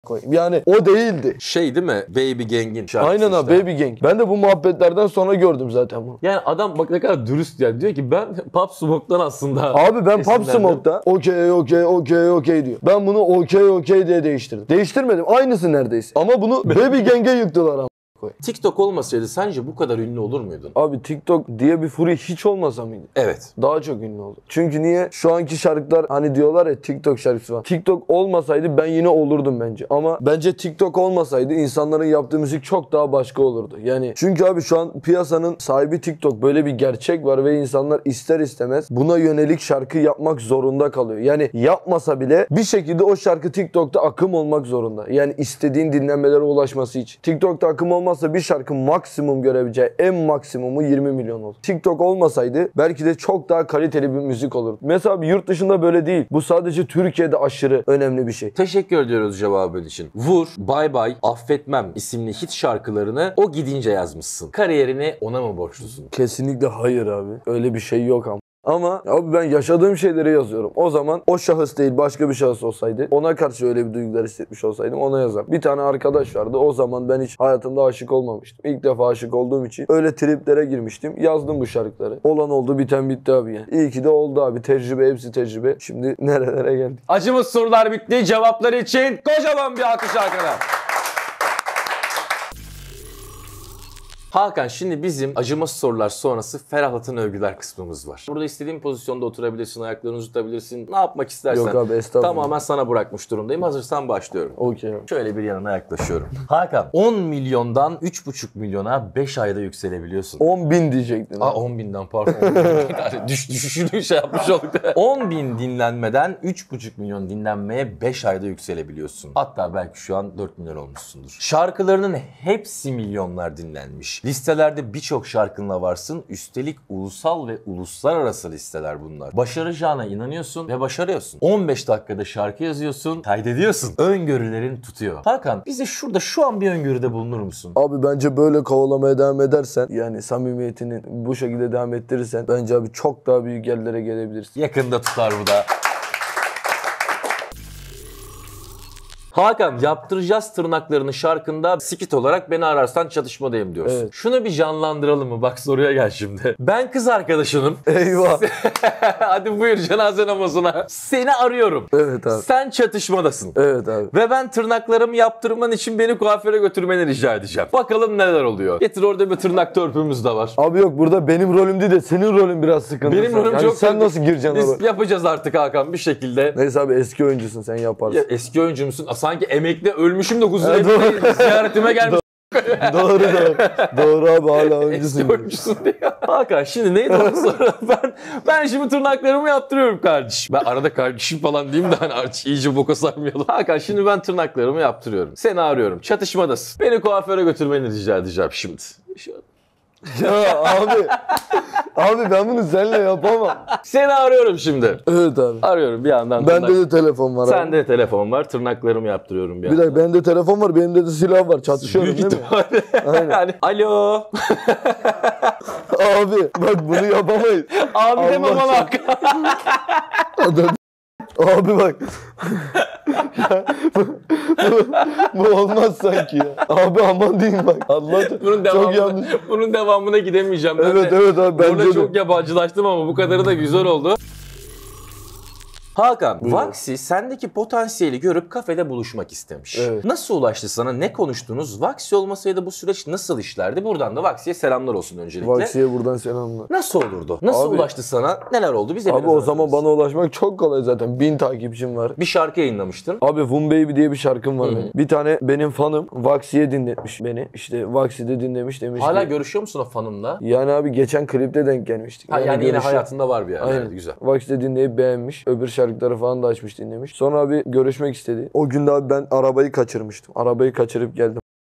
koyayım. Yani o değildi. Şey değil mi? Baby Gang'in şarkısı Aynen abi, işte. Baby Gang. Ben de bu muhabbetlerden sonra gördüm zaten bunu. Yani adam bak ne kadar dürüst yani. Diyor ki ben Pop Smoke'dan aslında... Abi ben Pop esinlendim. Smoke'da okey okey okey okey diyor. Ben bunu okey okey diye değiştirdim. Değiştirmedim. Aynısı neredeyse. Ama bunu Baby Gang'e yıktılar ama. TikTok olmasaydı sence bu kadar ünlü olur muydun? Abi TikTok diye bir furi hiç olmasa mıydı? Evet. Daha çok ünlü oldu. Çünkü niye? Şu anki şarkılar hani diyorlar ya TikTok şarkısı var. TikTok olmasaydı ben yine olurdum bence. Ama bence TikTok olmasaydı insanların yaptığı müzik çok daha başka olurdu. Yani çünkü abi şu an piyasanın sahibi TikTok. Böyle bir gerçek var ve insanlar ister istemez buna yönelik şarkı yapmak zorunda kalıyor. Yani yapmasa bile bir şekilde o şarkı TikTok'ta akım olmak zorunda. Yani istediğin dinlenmelere ulaşması için. TikTok'ta akım olmazsa bir şarkı maksimum görebileceği en maksimumu yirmi milyon olur. TikTok olmasaydı belki de çok daha kaliteli bir müzik olurdu. Mesela bir yurt dışında böyle değil. Bu sadece Türkiye'de aşırı önemli bir şey. Teşekkür ediyoruz cevabın için. Vur, Bye Bye, Affetmem isimli hit şarkılarını o gidince yazmışsın. Kariyerini ona mı borçlusun? Kesinlikle hayır abi. Öyle bir şey yok ama. Ama abi ben yaşadığım şeyleri yazıyorum. O zaman o şahıs değil başka bir şahıs olsaydı, ona karşı öyle bir duygular hissetmiş olsaydım ona yazarım. Bir tane arkadaş vardı. O zaman ben hiç hayatımda aşık olmamıştım. İlk defa aşık olduğum için öyle triplere girmiştim. Yazdım bu şarkıları. Olan oldu, biten bitti abi yani. İyi ki de oldu abi. Tecrübe, hepsi tecrübe. Şimdi nerelere geldik? Acımız sorular bitti. Cevapları için kocaman bir alkış arkadaşlar. Hakan, şimdi bizim acımasız sorular sonrası ferahlatan övgüler kısmımız var. Burada istediğin pozisyonda oturabilirsin, ayaklarını uzatabilirsin. Ne yapmak istersen. Yok abi, estağfurullah. Tamamen sana bırakmış durumdayım. Hazırsan başlıyorum. Okey abi. Şöyle bir yanına yaklaşıyorum. Hakan, on milyondan üç buçuk milyona beş ayda yükselebiliyorsun. on bin diyecektin. Aa, on binden pardon. on bin. Yani düş, düşüşünü şey yapmış olduk. on bin dinlenmeden üç buçuk milyon dinlenmeye beş ayda yükselebiliyorsun. Hatta belki şu an dört milyon olmuşsundur. Şarkılarının hepsi milyonlar dinlenmiş. Listelerde birçok şarkınla varsın. Üstelik ulusal ve uluslararası listeler bunlar. Başaracağına inanıyorsun ve başarıyorsun. on beş dakikada şarkı yazıyorsun, kaydediyorsun. Öngörülerin tutuyor. Hakan, bize şurada şu an bir öngörüde bulunur musun? Abi bence böyle kovalamaya devam edersen, yani samimiyetini bu şekilde devam ettirirsen bence abi çok daha büyük yerlere gelebilirsin. Yakında tutar bu da. Hakan, yaptıracağız tırnaklarını şarkında skit olarak beni ararsan çatışmadayım diyorsun. Evet. Şunu bir canlandıralım mı? Bak soruya gel şimdi. Ben kız arkadaşınım. Eyvah. Hadi buyur cenaze namazına. Seni arıyorum. Evet abi. Sen çatışmadasın. Evet abi. Ve ben tırnaklarımı yaptırman için beni kuaföre götürmeni rica edeceğim. Bakalım neler oluyor. Getir, orada bir tırnak törpümüz de var. Abi yok, burada benim rolüm değil de senin rolün biraz sıkıntı. Benim rolüm yani çok... sen nasıl gireceksin Biz oraya? yapacağız artık Hakan bir şekilde. Neyse abi, eski oyuncusun, sen yaparsın. Ya, eski oyuncu musun? Sanki emekli ölmüşüm de Evet, huzurette ziyaretime gelmiş. Doğru doğru. Doğru abi, hala Eski oyuncusun. oyuncusun diye. Hakan, şimdi neydi o sonra? Ben, ben şimdi tırnaklarımı yaptırıyorum kardeşim. Ben arada kardeşim falan diyeyim de hani artık iyice boka sarmayalım. Hakan, şimdi ben tırnaklarımı yaptırıyorum. Seni arıyorum. Çatışmadasın. Beni kuaföre götürmeni rica edeceğim şimdi. Şu an. Ya abi. Abi ben bunu seninle yapamam. Seni arıyorum şimdi. Evet abi. Arıyorum bir yandan. Bende tırnak- de telefon var abi. Sende de telefon var. Tırnaklarımı yaptırıyorum bir Bir yandan. dakika, bende telefon var, benim de silah var. Çatışıyorum Büyük değil mi? ihtimalle. Aynen. Yani, alo. Abi bak, bunu yapamayız. Abi deme Allah bana aşkına. Hakan. Adam- Abi bak. Ya, bu, bu, bu olmaz sanki ya. Abi aman diyeyim bak. Allah Bunun çok devamına, yanlış. bunun devamına gidemeyeceğim. Ben Evet de evet abi, burada bence de. çok yabancılaştım ama bu kadarı da güzel oldu. Hakan, Buyurun. Vaxi sendeki potansiyeli görüp kafede buluşmak istemiş. Evet. Nasıl ulaştı sana? Ne konuştunuz? Vaxi olmasaydı bu süreç nasıl işlerdi? Buradan da Vaxi'ye selamlar olsun öncelikle. Vaksiye buradan selamlar. Nasıl olurdu? Nasıl Abi- ulaştı sana? Neler oldu? Bize Abi biraz o zaman anlatır bana ulaşmak çok kolay zaten. Bin takipçim var. Bir şarkı yayınlamıştın. Abi Vun Baby diye bir şarkım var Hı hı. benim. Bir tane benim fanım Vaksi'ye dinletmiş beni. İşte Vaksi'de dinlemiş, demiş Hala ki. görüşüyor musun o fanınla? Yani abi geçen klipte denk gelmiştik. Ha, yani yine görüşüyor. hayatında var bir yer. Aynen. Evet, güzel. Vaksi'de dinleyip beğenmiş. Öbür şarkıları falan da açmış, dinlemiş. Sonra abi görüşmek istedi. O gün de abi ben arabayı kaçırmıştım. Arabayı kaçırıp geldim.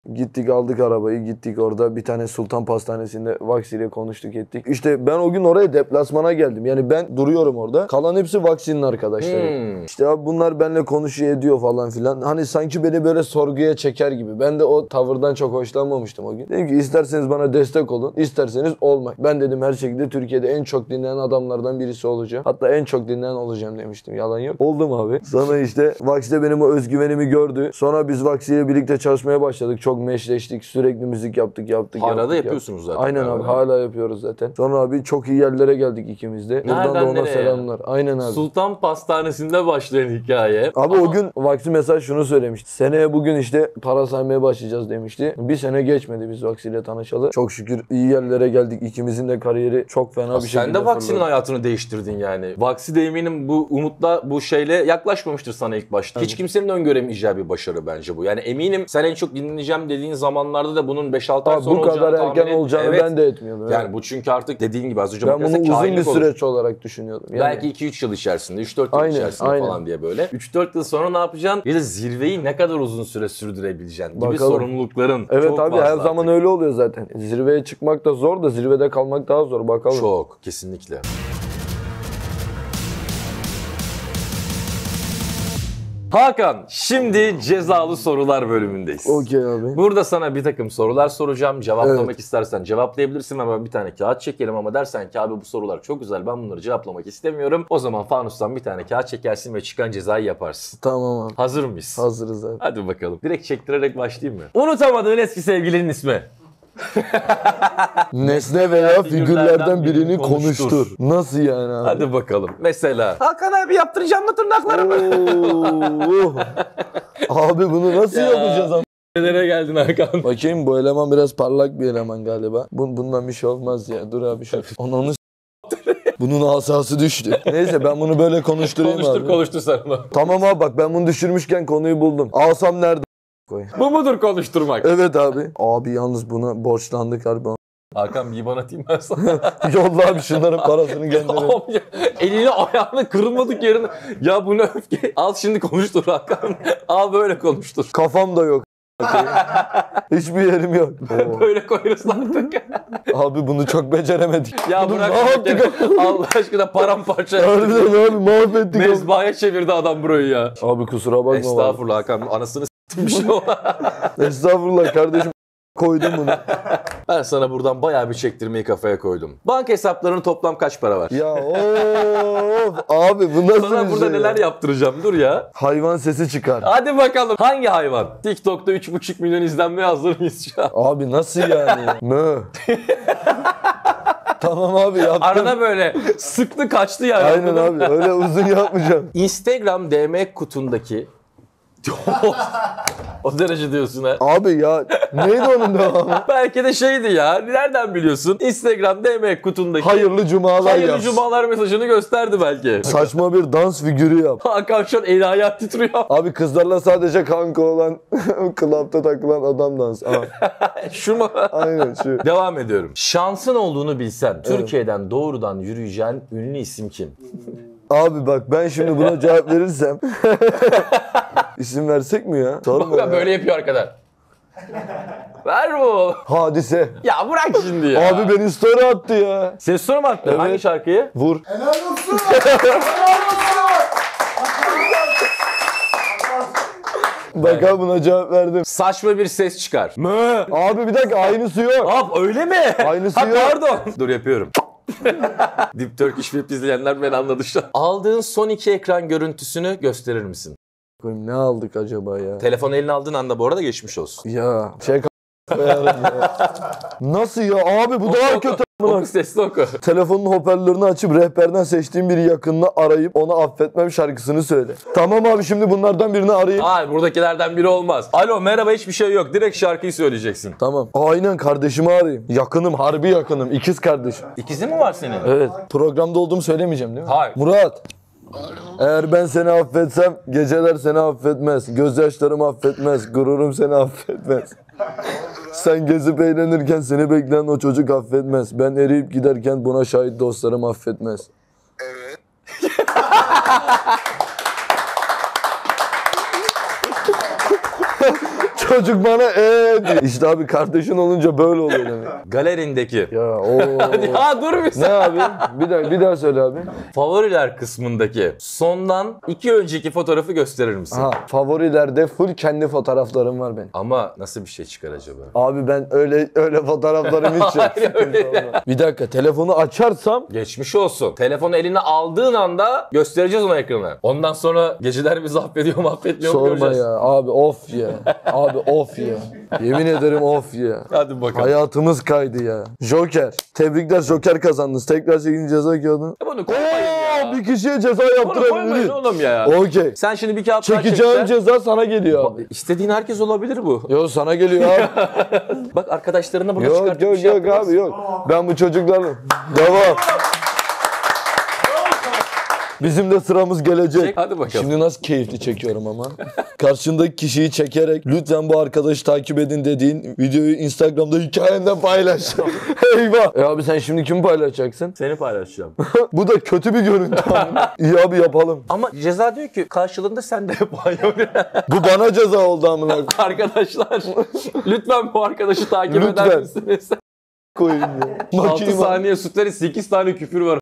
Gittik aldık arabayı, gittik orada bir tane Sultan Pastanesi'nde Vaksi ile konuştuk ettik. İşte ben o gün oraya deplasmana geldim. Yani ben duruyorum orada. Kalan hepsi Vaksi'nin arkadaşları. Hmm. İşte abi bunlar benimle konuşuyor ediyor falan filan. Hani sanki beni böyle sorguya çeker gibi. Ben de o tavırdan çok hoşlanmamıştım o gün. Dedim ki isterseniz bana destek olun, isterseniz olmayın. Ben dedim her şekilde Türkiye'de en çok dinlenen adamlardan birisi olacağım. Hatta en çok dinlenen olacağım demiştim. Yalan yok. Oldum abi. Sonra işte Vaksi de benim o özgüvenimi gördü. Sonra biz Vaksi ile birlikte çalışmaya başladık. Çok meşleştik. Sürekli müzik yaptık yaptık. Hala yaptık, da yapıyorsunuz yaptık. zaten. Aynen abi. Galiba. Hala yapıyoruz zaten. Sonra abi çok iyi yerlere geldik ikimiz de. Buradan Nereden da ona nereye? selamlar. Aynen abi. Sultan Pastanesi'nde başlayan hikaye. Abi Ama o gün Vaksi mesaj şunu söylemişti. Seneye bugün işte para saymaya başlayacağız demişti. Bir sene geçmedi biz Vaksi ile tanışalı. Çok şükür iyi yerlere geldik. İkimizin de kariyeri çok fena bir şekilde sen de Vaksi'nin fırladı. hayatını değiştirdin yani. Vaksi de eminim bu umutla, bu şeyle yaklaşmamıştır sana ilk başta. Hiç kimsenin öngöremeyeceği bir başarı bence bu. Yani eminim sen en çok dinleyeceğim dediğin zamanlarda da bunun beş altı ay Abi sonra bu olacağını kadar tahmin erken et- olacağını Evet. ben de etmiyordum. Yani evet. bu çünkü artık dediğin gibi az önce Ben bunu bakarsak uzun bir kainlik olur. süreç olarak düşünüyordum. Yani Belki iki üç yıl içerisinde, üç dört yıl Aynen, içerisinde aynen. falan diye böyle. üç dört yıl sonra ne yapacaksın? Bir de zirveyi ne kadar uzun süre sürdürebileceksin gibi Bakalım. sorumlulukların evet çok abi fazla her zaman artık. öyle oluyor zaten. Zirveye çıkmak da zor da zirvede kalmak daha zor. Bakalım. Çok, kesinlikle. Hakan, şimdi cezalı sorular bölümündeyiz. Okey abi. Burada sana bir takım sorular soracağım. Cevaplamak Evet. istersen cevaplayabilirsin ama bir tane kağıt çekelim ama dersen ki abi bu sorular çok güzel ben bunları cevaplamak istemiyorum. O zaman fanustan bir tane kağıt çekersin ve çıkan cezayı yaparsın. Tamam abi. Hazır mıyız? Hazırız abi. Hadi bakalım. Direkt çektirerek başlayayım mı? Unutamadığın eski sevgilinin ismi. Nesne veya figürlerden figürlerden birini birini konuştur. konuştur. Nasıl yani abi? Hadi bakalım. Mesela. Hakan abi yaptıracağım mı tırnaklarımı? Oo. Abi bunu nasıl Ya. yapacağız abi? Nereye geldin Hakan? Bakayım bu eleman biraz parlak bir eleman galiba. Bun, bundan bir şey olmaz ya. Dur abi şu. Ananı s- Bunun asası düştü. Neyse ben bunu böyle konuşturayım Konuştur abi. konuştur sen onu. Tamam abi bak ben bunu düşürmüşken konuyu buldum. Asam nerede? Koy. Bu mudur konuşturmak? Evet abi. Abi yalnız buna borçlandık harbi. Hakan bir iban atayım ben sana. Yolla abi şunların parasını gönderelim. Abi ya, elini ayağını kırılmadık yerine. Ya bu ne öfke. Al şimdi konuştur Hakan. Al böyle konuştur. Kafam da yok. Hiçbir yerim yok. Oo. Böyle koyarız artık. Abi bunu çok beceremedik. Ya Bunu bırak. ne bir yaptık? kere. Allah aşkına paramparça yaptık. Harbiden abi mahvettik. abi. Mezbahaya çevirdi adam burayı ya. Abi kusura bakma. Estağfurullah Hakan. Anasını s**tim bir şey oldu. Vallahi. Estağfurullah kardeşim. Koydum bunu. Ben sana buradan bayağı bir çektirmeyi kafaya koydum. Banka hesaplarının toplam kaç para var? Ya of abi bu nasıl Sana bir burada şey neler ya? yaptıracağım dur ya. Hayvan sesi çıkar. Hadi bakalım. Hangi hayvan? TikTok'ta üç buçuk milyon izlenmeye hazır mıyız şu an? Abi nasıl yani? Mö. Tamam abi yaptım. Arada böyle sıktı kaçtı yani. Aynen abi öyle uzun yapmayacağım. Instagram D M kutundaki o derece diyorsun ha. Abi ya neydi onun devamı? Belki de şeydi ya. Nereden biliyorsun? Instagram D M kutundaki Hayırlı cumalar hayırlı yaz. cumalar mesajını gösterdi belki. Saçma bir dans figürü yap. Hakan şu an eli ayağı titriyor. Abi kızlarla sadece kanka olan klapta takılan adam dans. Aa, Şu mu? aynen şu. Devam ediyorum. Şansın olduğunu bilsen Türkiye'den doğrudan yürüyeceğin ünlü isim kim? Abi bak ben şimdi buna cevap verirsem isim versek mi ya? Sorma Bak ya. böyle yapıyor arkadaşlar. Ver bu. Hadise. Ya bırak şimdi ya. Abi beni story attı ya. Ses soru mu attın? Evet. Hangi şarkıyı? Vur. Helal olsun. Helal olsun. Bak abi buna cevap verdim. Saçma bir ses çıkar. Mö. Abi bir dakika aynısı yok. Abi öyle mi? Aynısı ha, yok. Pardon. Dur yapıyorum. Deep Turkish Web izleyenler beni anladı şu an. Aldığın son iki ekran görüntüsünü gösterir misin? Koyayım, ne aldık acaba ya? Telefonu eline aldığın anda bu arada geçmiş olsun. Ya şey koyarım ya. Nasıl ya abi bu daha kötü. Oku sesli oku. Telefonun hoparlörünü açıp rehberden seçtiğim bir yakınını arayıp ona affetmem şarkısını söyle. Tamam abi şimdi bunlardan birini arayayım. Hayır buradakilerden biri olmaz. Alo merhaba hiçbir şey yok. Direkt şarkıyı söyleyeceksin. Tamam. Aynen kardeşimi arayayım. Yakınım harbi yakınım. İkiz kardeşim. İkizi mi var senin? Evet. Programda olduğumu söylemeyeceğim değil mi? Hayır. Murat. Eğer ben seni affetsem geceler seni affetmez. Gözyaşlarım affetmez. Gururum seni affetmez. Sen gezip eğlenirken seni bekleyen o çocuk affetmez. Ben eriyip giderken buna şahit dostlarım affetmez. Evet. Çocuk bana eee diyor. İşte abi kardeşin olunca böyle oluyor demek. Galerindeki. Ya ooo. Ya dur bir Ne abi? Bir daha, bir daha söyle abi. Favoriler kısmındaki sondan iki önceki fotoğrafı gösterir misin? Aha, favorilerde full kendi fotoğraflarım var benim. Ama nasıl bir şey çıkar acaba? Abi ben öyle öyle fotoğraflarım hiç yok. Hayır, öyle. Bir dakika, telefonu açarsam Geçmiş olsun. Telefonu eline aldığın anda göstereceğiz ona ekranı. Ondan sonra geceler bizi affediyor mu affetmiyor mu sorma göreceğiz. ya. Abi of ya. Abi of ya. Yemin ederim of ya. Hadi bakalım. Hayatımız kaydı ya. Joker. Tebrikler, Joker kazandınız. Tekrar sekizinci ceza kağıdını. Ya bunu koymayın ya. Oo, bir kişiye ceza Bunu koymayın yaptırabiliriz. oğlum ya. Okey. Sen şimdi bir kağıt daha Çekeceğim çeksen. ceza sana geliyor abi. İstediğin herkes olabilir bu. Yo sana geliyor abi. Bak arkadaşlarına bunu Yok çıkartıp bir yok şey yok yapamaz. abi yok. Ben bu çocuklarla... Devam. Bizim de sıramız gelecek. Çek, hadi bakalım. Şimdi nasıl keyifli çekiyorum ama. Karşındaki kişiyi çekerek lütfen bu arkadaşı takip edin dediğin videoyu Instagram'da hikayende paylaş. Eyvah. E abi sen şimdi kimi paylaşacaksın? Seni paylaşacağım. Bu da kötü bir görüntü abi. İyi abi yapalım. Ama ceza diyor ki karşılığında sen de banyo. Bu bana ceza oldu amına Arkadaşlar lütfen bu arkadaşı takip Lütfen. eder misiniz? koyayım ya. altı Bakayım abi. saniye sütleri sekiz tane küfür var.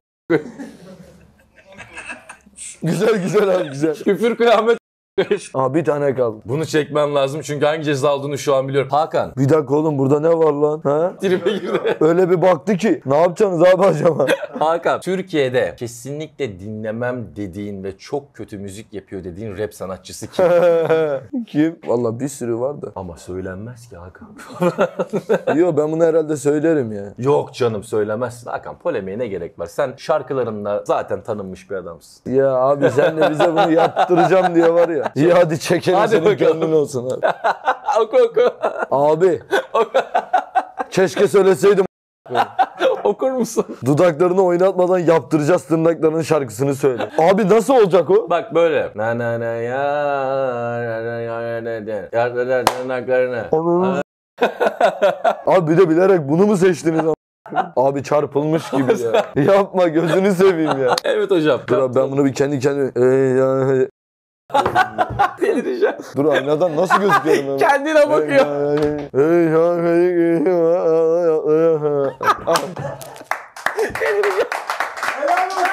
Güzel güzel abi güzel. Küfür kıyamet. Aa bir tane kaldı. Bunu çekmem lazım çünkü hangi ceza olduğunu şu an biliyorum. Hakan. Bir dakika oğlum burada ne var lan? Ha? Tribe girdi. Öyle bir baktı ki ne yapacaksınız abi acaba? Hakan. Türkiye'de kesinlikle dinlemem dediğin ve çok kötü müzik yapıyor dediğin rap sanatçısı kim? Kim? Valla bir sürü var da. Ama söylenmez ki Hakan. Yo ben bunu herhalde söylerim ya. Yok canım söylemezsin. Hakan polemiğe ne gerek var? Sen şarkılarınla zaten tanınmış bir adamsın. Ya abi sen de bize bunu yaptıracağım diye var ya. İyi hadi çekelim Hadi senin bakalım. gönlün olsun abi. oku oku. Abi. Keşke söyleseydim. Okur musun? Dudaklarını oynatmadan yaptıracağız tırnaklarının şarkısını söyle. Abi nasıl olacak o? Bak böyle. Na na na ya na na ya na na ya tırnaklarını. Ananı- Abi bir de bilerek bunu mu seçtiniz ama? Abi çarpılmış gibi ya. Yapma gözünü seveyim ya. Evet hocam. Dur abi ben bunu bir kendi kendime... Ey ya, hey. Delireceğim. Dur aynadan nasıl gözüküyorum ben? Kendine bakıyor. Ey ya, hey, Helal olsun.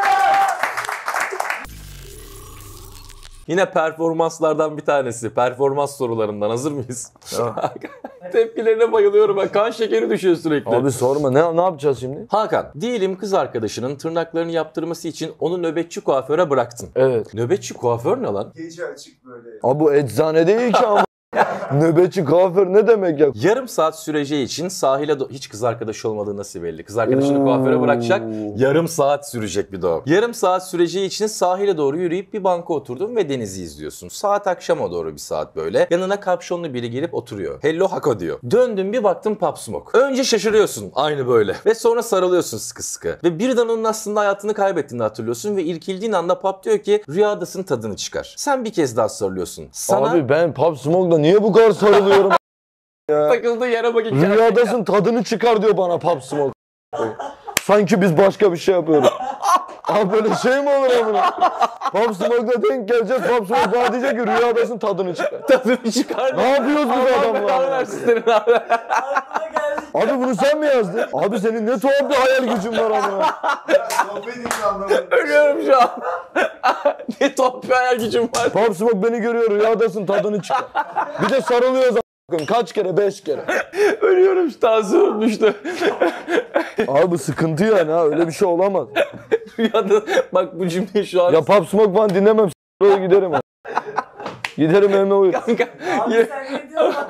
Yine performanslardan bir tanesi. Performans sorularından. Hazır mıyız? Tepkilerine bayılıyorum. Ben kan şekeri düşüyor sürekli. Abi sorma ne ne yapacağız şimdi? Hakan, diyelim kız arkadaşının tırnaklarını yaptırması için onu nöbetçi kuaföre bıraktın. Evet. Nöbetçi kuaför ne lan? Gece açık böyle. Abi bu eczane değil ki ama. Nöbetçi kuaför ne demek ya? Yarım saat süreceği için sahile... do- Hiç kız arkadaşı olmadığı nasıl belli? Kız arkadaşını Oo. kuaföre bırakacak. Yarım saat sürecek bir de o. Yarım saat süreceği için sahile doğru yürüyüp bir banka oturdun ve denizi izliyorsun. Saat akşama doğru bir saat böyle. Yanına kapşonlu biri gelip oturuyor. Hello Hako diyor. Döndün bir baktın Pop Smoke. Önce şaşırıyorsun aynı böyle. Ve sonra sarılıyorsun sıkı sıkı. Ve birden onun aslında hayatını kaybettiğini hatırlıyorsun ve irkildiğin anda Pop diyor ki rüyadasın tadını çıkar. Sen bir kez daha sarılıyorsun. Sana Abi ben Pop Smoke'la niye bu kadar sarılıyorum? takıldığı yere bak hikaye. Rüyadasın tadını çıkar diyor bana Pop Smoke. Sanki biz başka bir şey yapıyoruz. Abi böyle şey mi olur amına? Pop Smoke'la denk geleceğiz. Pop Smoke bana diyecek ki rüyadasın tadını çıkar. Tadını çıkar. Ne yapıyoruz biz Allah belanı adamla? versin senin abi. Aklıma geldi. Abi bunu sen mi yazdın? Abi senin ne tuhaf bir hayal gücün var amına. Sohbet hiç anlamadım. Ölüyorum şu an. Ne top bir hayal gücüm var. Pop Smoke beni görüyor rüyadasın tadını çıkar. Bir de sarılıyoruz a**. Kaç kere? Beş kere. Ölüyorum şu tansiyonum düştü. Abi bu sıkıntı yani ha öyle bir şey olamaz. Rüyada bak bu cümleyi şu an. Ya Pop Smoke falan dinlemem s***lara giderim ha. Giderim evime uyur. Kanka, Abi ya- sen ne diyorsun?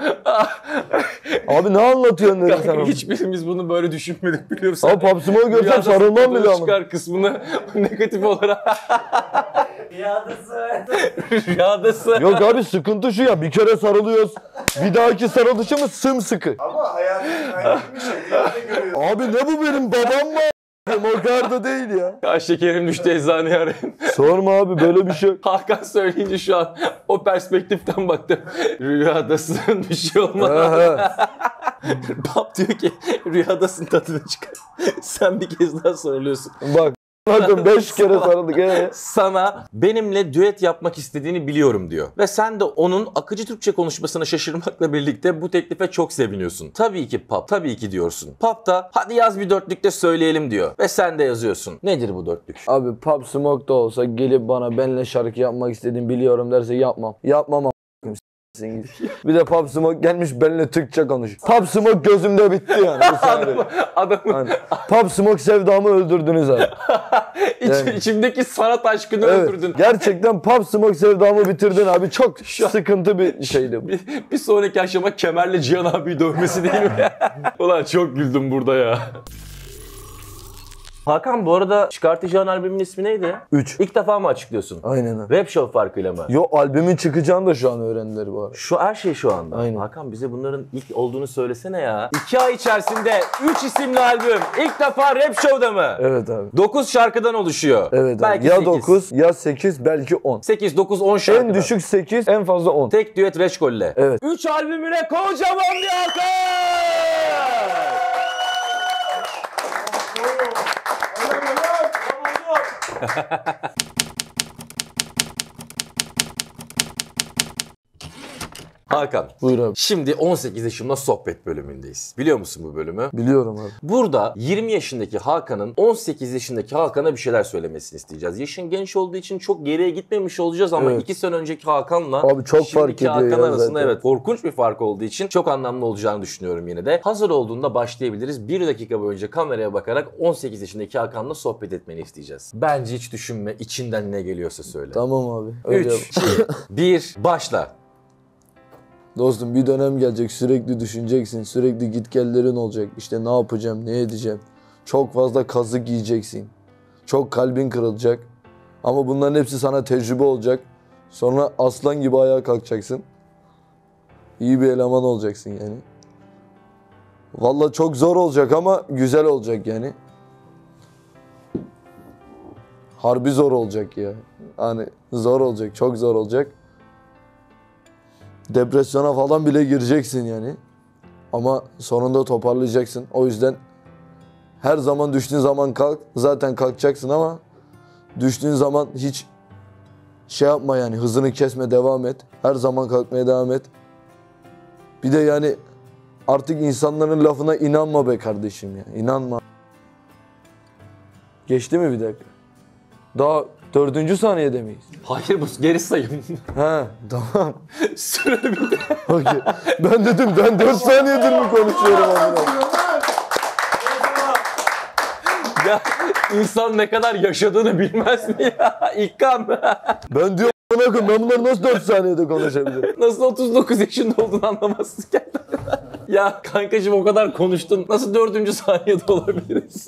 Abi ne anlatıyorsun dedi sen kanka ona? hiçbirimiz bunu böyle düşünmedik biliyorsun. Abi Pop Smoke'u görsem Rüyada sarılmam tadını bile ama. çıkar kısmını negatif olarak. Rüyadası. Rüyadası. Yok abi sıkıntı şu ya bir kere sarılıyoruz. Bir dahaki sarılışımız sımsıkı. Ama hayatın kaybettiği bir şey. Rüyada görüyorsun. Abi ne bu benim babam mı? O kadar da değil ya. Ya şekerim düştü eczaneye arayın. Sorma abi böyle bir şey. Hakan söyleyince şu an o perspektiften baktım. Rüyadasın bir şey olmaz. Aha. Pap diyor ki rüyadasın tadını çıkar. Sen bir kez daha soruluyorsun. Bak Bakın beş kere sarıldık. Ee? Sana benimle düet yapmak istediğini biliyorum diyor. Ve sen de onun akıcı Türkçe konuşmasına şaşırmakla birlikte bu teklife çok seviniyorsun. Tabii ki pop, tabii ki diyorsun. Pop da hadi yaz bir dörtlükte söyleyelim diyor. Ve sen de yazıyorsun. Nedir bu dörtlük? Abi Pop Smoke da olsa gelip bana benimle şarkı yapmak istediğini biliyorum derse yapmam. Yapmam a**. Bir de Pop Smoke gelmiş benimle Türkçe konuş. Pop Smoke gözümde bitti yani. Bu sahne. Adamın Yani, Pop Smoke sevdamı öldürdünüz abi. İç, Yani. içimdeki sanat aşkını Evet, öldürdün. gerçekten Pop Smoke sevdamı bitirdin abi. Çok sıkıntı bir şeydi bu. Bir, bir sonraki aşama Kemer'le Cihan abiyi dövmesi değil mi? Ulan çok güldüm burada ya. Hakan bu arada çıkartacağın albümün ismi neydi? üç. İlk defa mı açıklıyorsun? Aynen abi. Rap Show farkıyla mı? Yo, albümün çıkacağını da şu an öğrendiler bu arada. Şu her şey şu anda. Aynen. Hakan bize bunların ilk olduğunu söylesene ya. İki ay içerisinde üç isimli albüm. İlk defa Rap Show'da mı? Evet abi. dokuz şarkıdan oluşuyor. Evet abi. Belki Ya sekiz. dokuz ya sekiz belki on. sekiz, dokuz, on şarkıdan. En düşük sekiz, en fazla on. Tek düet Reçkol'le. Evet. üç albümüne kocaman bir alkış! Hakan, Buyur abi. şimdi on sekiz yaşımda sohbet bölümündeyiz. Biliyor musun bu bölümü? Biliyorum abi. Burada yirmi yaşındaki Hakan'ın on sekiz yaşındaki Hakan'a bir şeyler söylemesini isteyeceğiz. Yaşın genç olduğu için çok geriye gitmemiş olacağız ama Evet. iki sene önceki Hakan'la Abi çok fark şimdiki ediyor Hakan ya arasında zaten. evet korkunç bir fark olduğu için çok anlamlı olacağını düşünüyorum yine de. Hazır olduğunda başlayabiliriz. Bir dakika boyunca kameraya bakarak on sekiz yaşındaki Hakan'la sohbet etmeni isteyeceğiz. Bence hiç düşünme, içinden ne geliyorsa söyle. Tamam abi. Öyle yap. üç, iki, bir, başla. Dostum bir dönem gelecek, sürekli düşüneceksin, sürekli gitgellerin olacak. İşte ne yapacağım, ne edeceğim. Çok fazla kazık yiyeceksin. Çok kalbin kırılacak. Ama bunların hepsi sana tecrübe olacak. Sonra aslan gibi ayağa kalkacaksın. İyi bir eleman olacaksın yani. Vallahi çok zor olacak ama güzel olacak yani. Harbi zor olacak ya. Hani zor olacak, çok zor olacak. Depresyona falan bile gireceksin yani. Ama sonunda toparlayacaksın. O yüzden her zaman düştüğün zaman kalk. Zaten kalkacaksın ama düştüğün zaman hiç şey yapma yani. Hızını kesme, devam et. Her zaman kalkmaya devam et. Bir de yani artık insanların lafına inanma be kardeşim ya. İnanma. Geçti mi bir dakika? Daha dördüncü saniyede miyiz? Hayır bu geri sayım. He tamam. Süre bitti. Okey. Ben dedim ben dört saniyedir mi konuşuyorum amına? Ya insan ne kadar yaşadığını bilmez mi ya? İlkan. Ben diyorum amına koyayım ben bunları nasıl dört saniyede konuşabilirim? Nasıl otuz dokuz yaşında olduğunu anlamazsın kendine. Ya kankacığım o kadar konuştun. Nasıl dördüncü saniyede olabiliriz?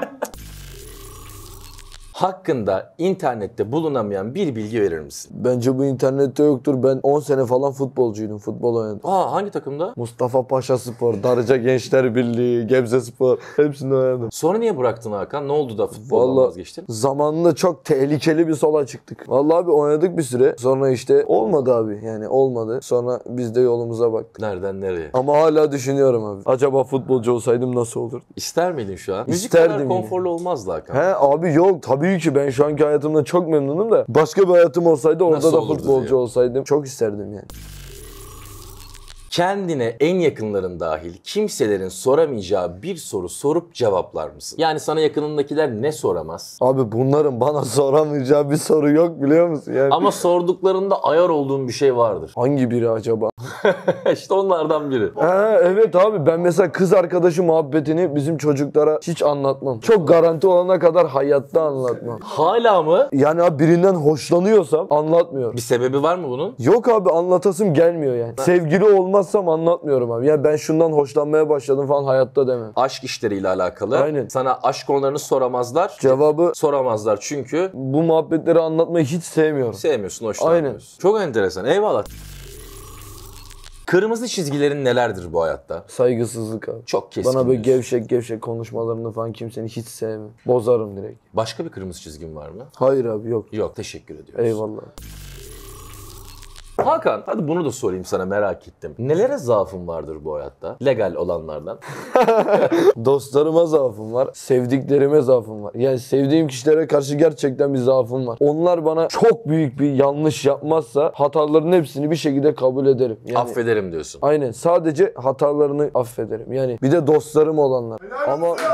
Hakkında internette bulunamayan bir bilgi verir misin? Bence bu internette yoktur. Ben on sene falan futbolcuydum. Futbol oynadım. Aa hangi takımda? Mustafa Paşa Spor, Darıca Gençler Birliği, Gebze Spor hepsini oynadım. Sonra niye bıraktın Hakan? Ne oldu da futboldan Vallahi vazgeçtin? zamanında çok tehlikeli bir sola çıktık. Vallahi abi oynadık bir süre. Sonra işte olmadı abi. Yani olmadı. Sonra biz de yolumuza baktık. Nereden nereye? Ama hala düşünüyorum abi. Acaba futbolcu olsaydım nasıl olur? İster miydin şu an? Müzik İsterdim kadar yine. konforlu olmazdı Hakan. He abi yok tabii ki ben şu anki hayatımdan çok memnunum da başka bir hayatım olsaydı orada Nasıl da olurdu futbolcu diyor. olsaydım çok isterdim yani. Kendine en yakınların dahil kimselerin soramayacağı bir soru sorup cevaplar mısın? Yani sana yakınındakiler ne soramaz? Abi bunların bana soramayacağı bir soru yok biliyor musun yani? Ama sorduklarında ayar olduğun bir şey vardır. Hangi biri acaba? İşte onlardan biri. He evet abi ben mesela kız arkadaşı muhabbetini bizim çocuklara hiç anlatmam. Çok garanti olana kadar hayatta anlatmam. Hala mı? Yani abi birinden hoşlanıyorsam anlatmıyorum. Bir sebebi var mı bunun? Yok abi anlatasım gelmiyor yani. Sevgili olmazsam anlatmıyorum abi. Yani ben şundan hoşlanmaya başladım falan hayatta demem. Aşk işleriyle alakalı. Aynen. Sana aşk konularını soramazlar. Cevabı Soramazlar çünkü bu muhabbetleri anlatmayı hiç sevmiyorum. sevmiyorsun, hoşlanmıyorsun. Aynen. Çok enteresan. Eyvallah. Kırmızı çizgilerin nelerdir bu hayatta? Saygısızlık abi. Çok keskin. Bana böyle diyorsun. gevşek gevşek konuşmalarını falan kimsenin hiç sevmem. Bozarım direkt. Başka bir kırmızı çizgin var mı? Hayır abi yok. Yok, teşekkür ediyoruz. Eyvallah. Hakan, hadi bunu da sorayım sana, merak ettim. Nelere zaafın vardır bu hayatta? Legal olanlardan. Dostlarıma zaafım var. Sevdiklerime zaafım var. Yani sevdiğim kişilere karşı gerçekten bir zaafım var. Onlar bana çok büyük bir yanlış yapmazsa hataların hepsini bir şekilde kabul ederim. Yani, Affederim diyorsun. aynen. Sadece hatalarını affederim. Yani bir de dostlarım olanlar. Helal Ama olsun.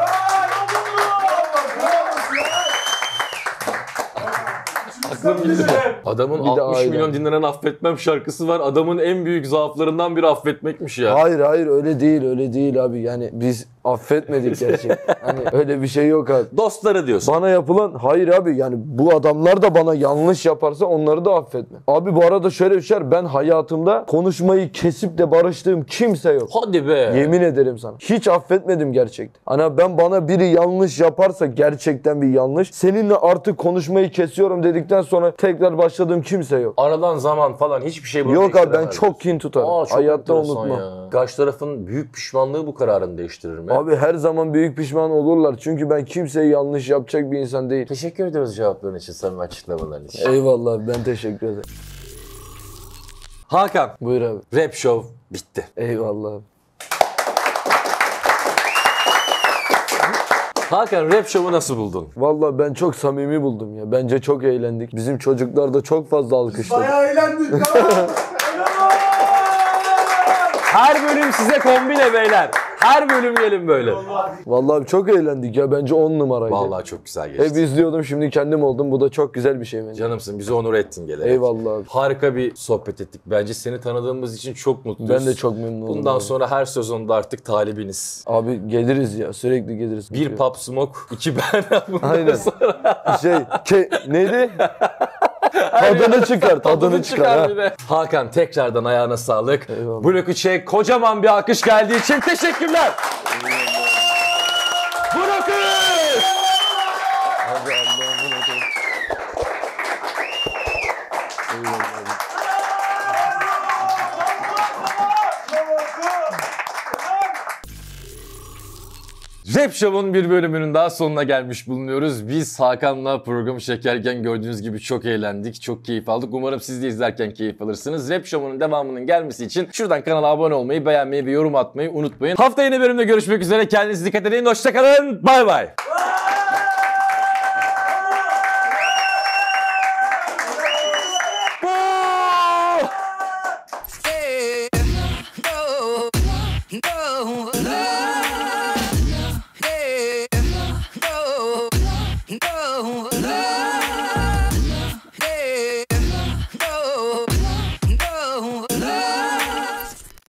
Aklım gitti. Adamın Bir de altmış ailem. milyon dinlenen affetmem şarkısı var. Adamın en büyük zaaflarından biri affetmekmiş ya. hayır hayır öyle değil öyle değil abi. Yani biz affetmedik gerçekten. Hani öyle bir şey yok abi. Dostları diyorsun. Bana yapılan hayır abi yani bu adamlar da bana yanlış yaparsa onları da affetme. Abi bu arada şöyle bir şey var, ben hayatımda konuşmayı kesip de barıştığım kimse yok. Hadi be. Yemin ederim sana. Hiç affetmedim gerçekten. Hani ben bana biri yanlış yaparsa gerçekten bir yanlış. Seninle artık konuşmayı kesiyorum dedikten sonra tekrar başladığım kimse yok. Aradan zaman falan hiçbir şey bunu Yok abi ben değiştiremez çok kin tutarım. Aa, çok Hayatta enteresan unutmam. ya. Karşı tarafın büyük pişmanlığı bu kararını değiştirir mi? Abi her zaman büyük pişman olurlar. Çünkü ben kimseyi yanlış yapacak bir insan değilim. Teşekkür ediyoruz cevapların için, samimi açıklamaların için. Eyvallah abi, ben teşekkür ederim. Hakan, Buyur abi. Rap Show bitti. Eyvallah abi. Hakan, Rap Show'u nasıl buldun? Vallahi ben çok samimi buldum ya. Bence çok eğlendik. Bizim çocuklar da çok fazla alkışladı. Bayağı eğlendik. Tamam. Her bölüm size kombine beyler. Her bölüm gelin böyle. Vallahi çok eğlendik ya. Bence on numaraydı. Vallahi çok güzel geçti. Hep izliyordum, şimdi kendim oldum. Bu da çok güzel bir şey bence. Canımsın, bizi onur ettin gelerek. Eyvallah abi. Harika bir sohbet ettik. Bence seni tanıdığımız için çok mutluyuz. Ben de çok memnun oldum. Bundan abi. sonra her sezonda artık talibiniz. Abi geliriz ya. Sürekli geliriz. Bir Pop Smoke, iki ben. Bundan Aynen. sonra Şey, ke, neydi? Tadını çıkar, tadını çıkar. ha. bir de. Hakan, tekrardan ayağına sağlık. Eyvallah. Blok üçe kocaman bir alkış geldiği için teşekkürler. Blok üç! Abi Allah'ım bunu koy. Eyvallah abi. Rap Show'un bir bölümünün daha sonuna gelmiş bulunuyoruz. Biz Hakan'la programı çekerken gördüğünüz gibi çok eğlendik, çok keyif aldık. Umarım siz de izlerken keyif alırsınız. Rap Show'un devamının gelmesi için şuradan kanala abone olmayı, beğenmeyi ve yorum atmayı unutmayın. Hafta yeni bölümde görüşmek üzere. Kendinize dikkat edin. Hoşçakalın. Bay bay.